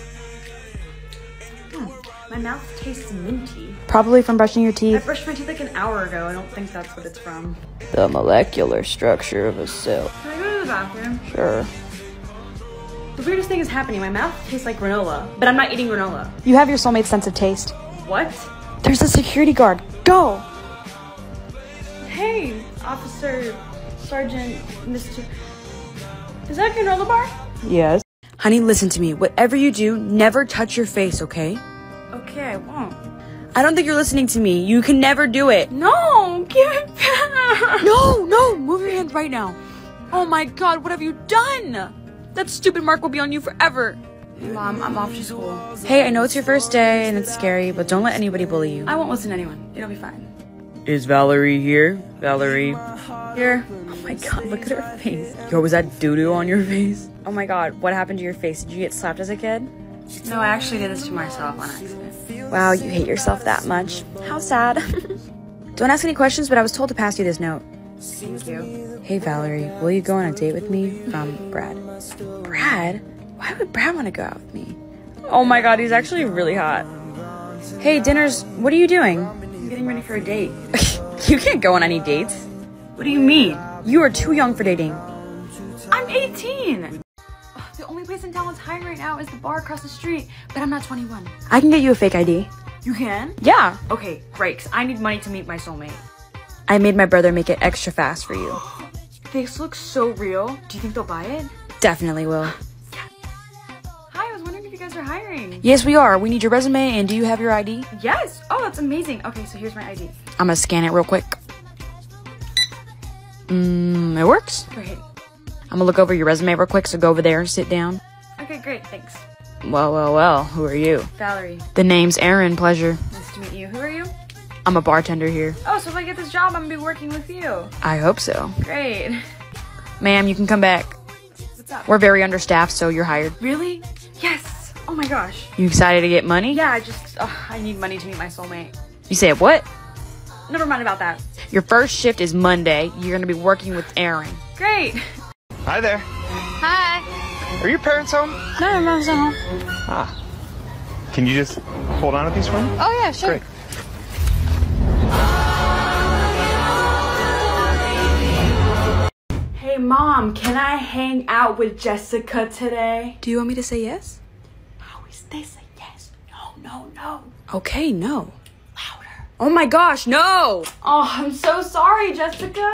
My mouth tastes minty. Probably from brushing your I teeth. brushed my teeth like an hour ago. I don't think that's what it's from. The molecular structure of a cell. Can I go to the bathroom? Sure. The weirdest thing is happening. My mouth tastes like granola, but I'm not eating granola. You have your soulmate's sense of taste. What? There's a security guard. Go! Hey, Officer, Sergeant, Mr. Is that a granola bar? Yes. Honey, listen to me. Whatever you do, never touch your face, okay? Okay, I won't. I don't think you're listening to me. You can never do it. No, give it back. No, move your hand right now. Oh my god, what have you done? That stupid mark will be on you forever. Mom, I'm off to school. Hey, I know it's your first day and it's scary, but don't let anybody bully you. I won't listen to anyone. It'll be fine. Is Valerie here? Valerie? Here. Oh my god, look at her face. Yo, was that doo-doo on your face? Oh my god, what happened to your face? Did you get slapped as a kid? No, I actually did this to myself on accident. Wow, you hate yourself that much. How sad. Don't ask any questions, but I was told to pass you this note. Thank you. Hey Valerie, will you go on a date with me? From Brad. Brad? Why would Brad want to go out with me? Oh my god, he's actually really hot. Hey, dinner's... What are you doing? I'm getting ready for a date. You can't go on any dates. What do you mean? You are too young for dating. I'm 18! The only place in town that's hiring right now is the bar across the street, but I'm not 21. I can get you a fake ID. You can? Yeah. Okay, great, 'cause I need money to meet my soulmate. I made my brother make it extra fast for you. This looks so real. Do you think they'll buy it? Definitely will. Hi, I was wondering if you guys are hiring. Yes, we are. We need your resume, and do you have your ID? Yes! Oh, that's amazing. Okay, so here's my ID. I'm gonna scan it real quick. It works. Great. I'm gonna look over your resume real quick, so go over there and sit down. Okay, great, thanks. Well, who are you? Valerie. The name's Aaron, pleasure. Nice to meet you. Who are you? I'm a bartender here. Oh, so if I get this job, I'm gonna be working with you. I hope so. Great. Ma'am, you can come back. What's up? We're very understaffed, so you're hired. Really? Yes! Oh my gosh. You excited to get money? Yeah, I need money to meet my soulmate. You said what? never mind about that. Your first shift is Monday. You're gonna be working with Aaron. Great. Hi there. Hi. Are your parents home? No, my mom's not home. Ah. Can you just hold on to these for me? Oh, yeah, sure. Great. Hey, Mom, can I hang out with Jessica today? Do you want me to say yes? How is this a yes? No. Okay, no. Louder. Oh my gosh, no! Oh, I'm so sorry, Jessica.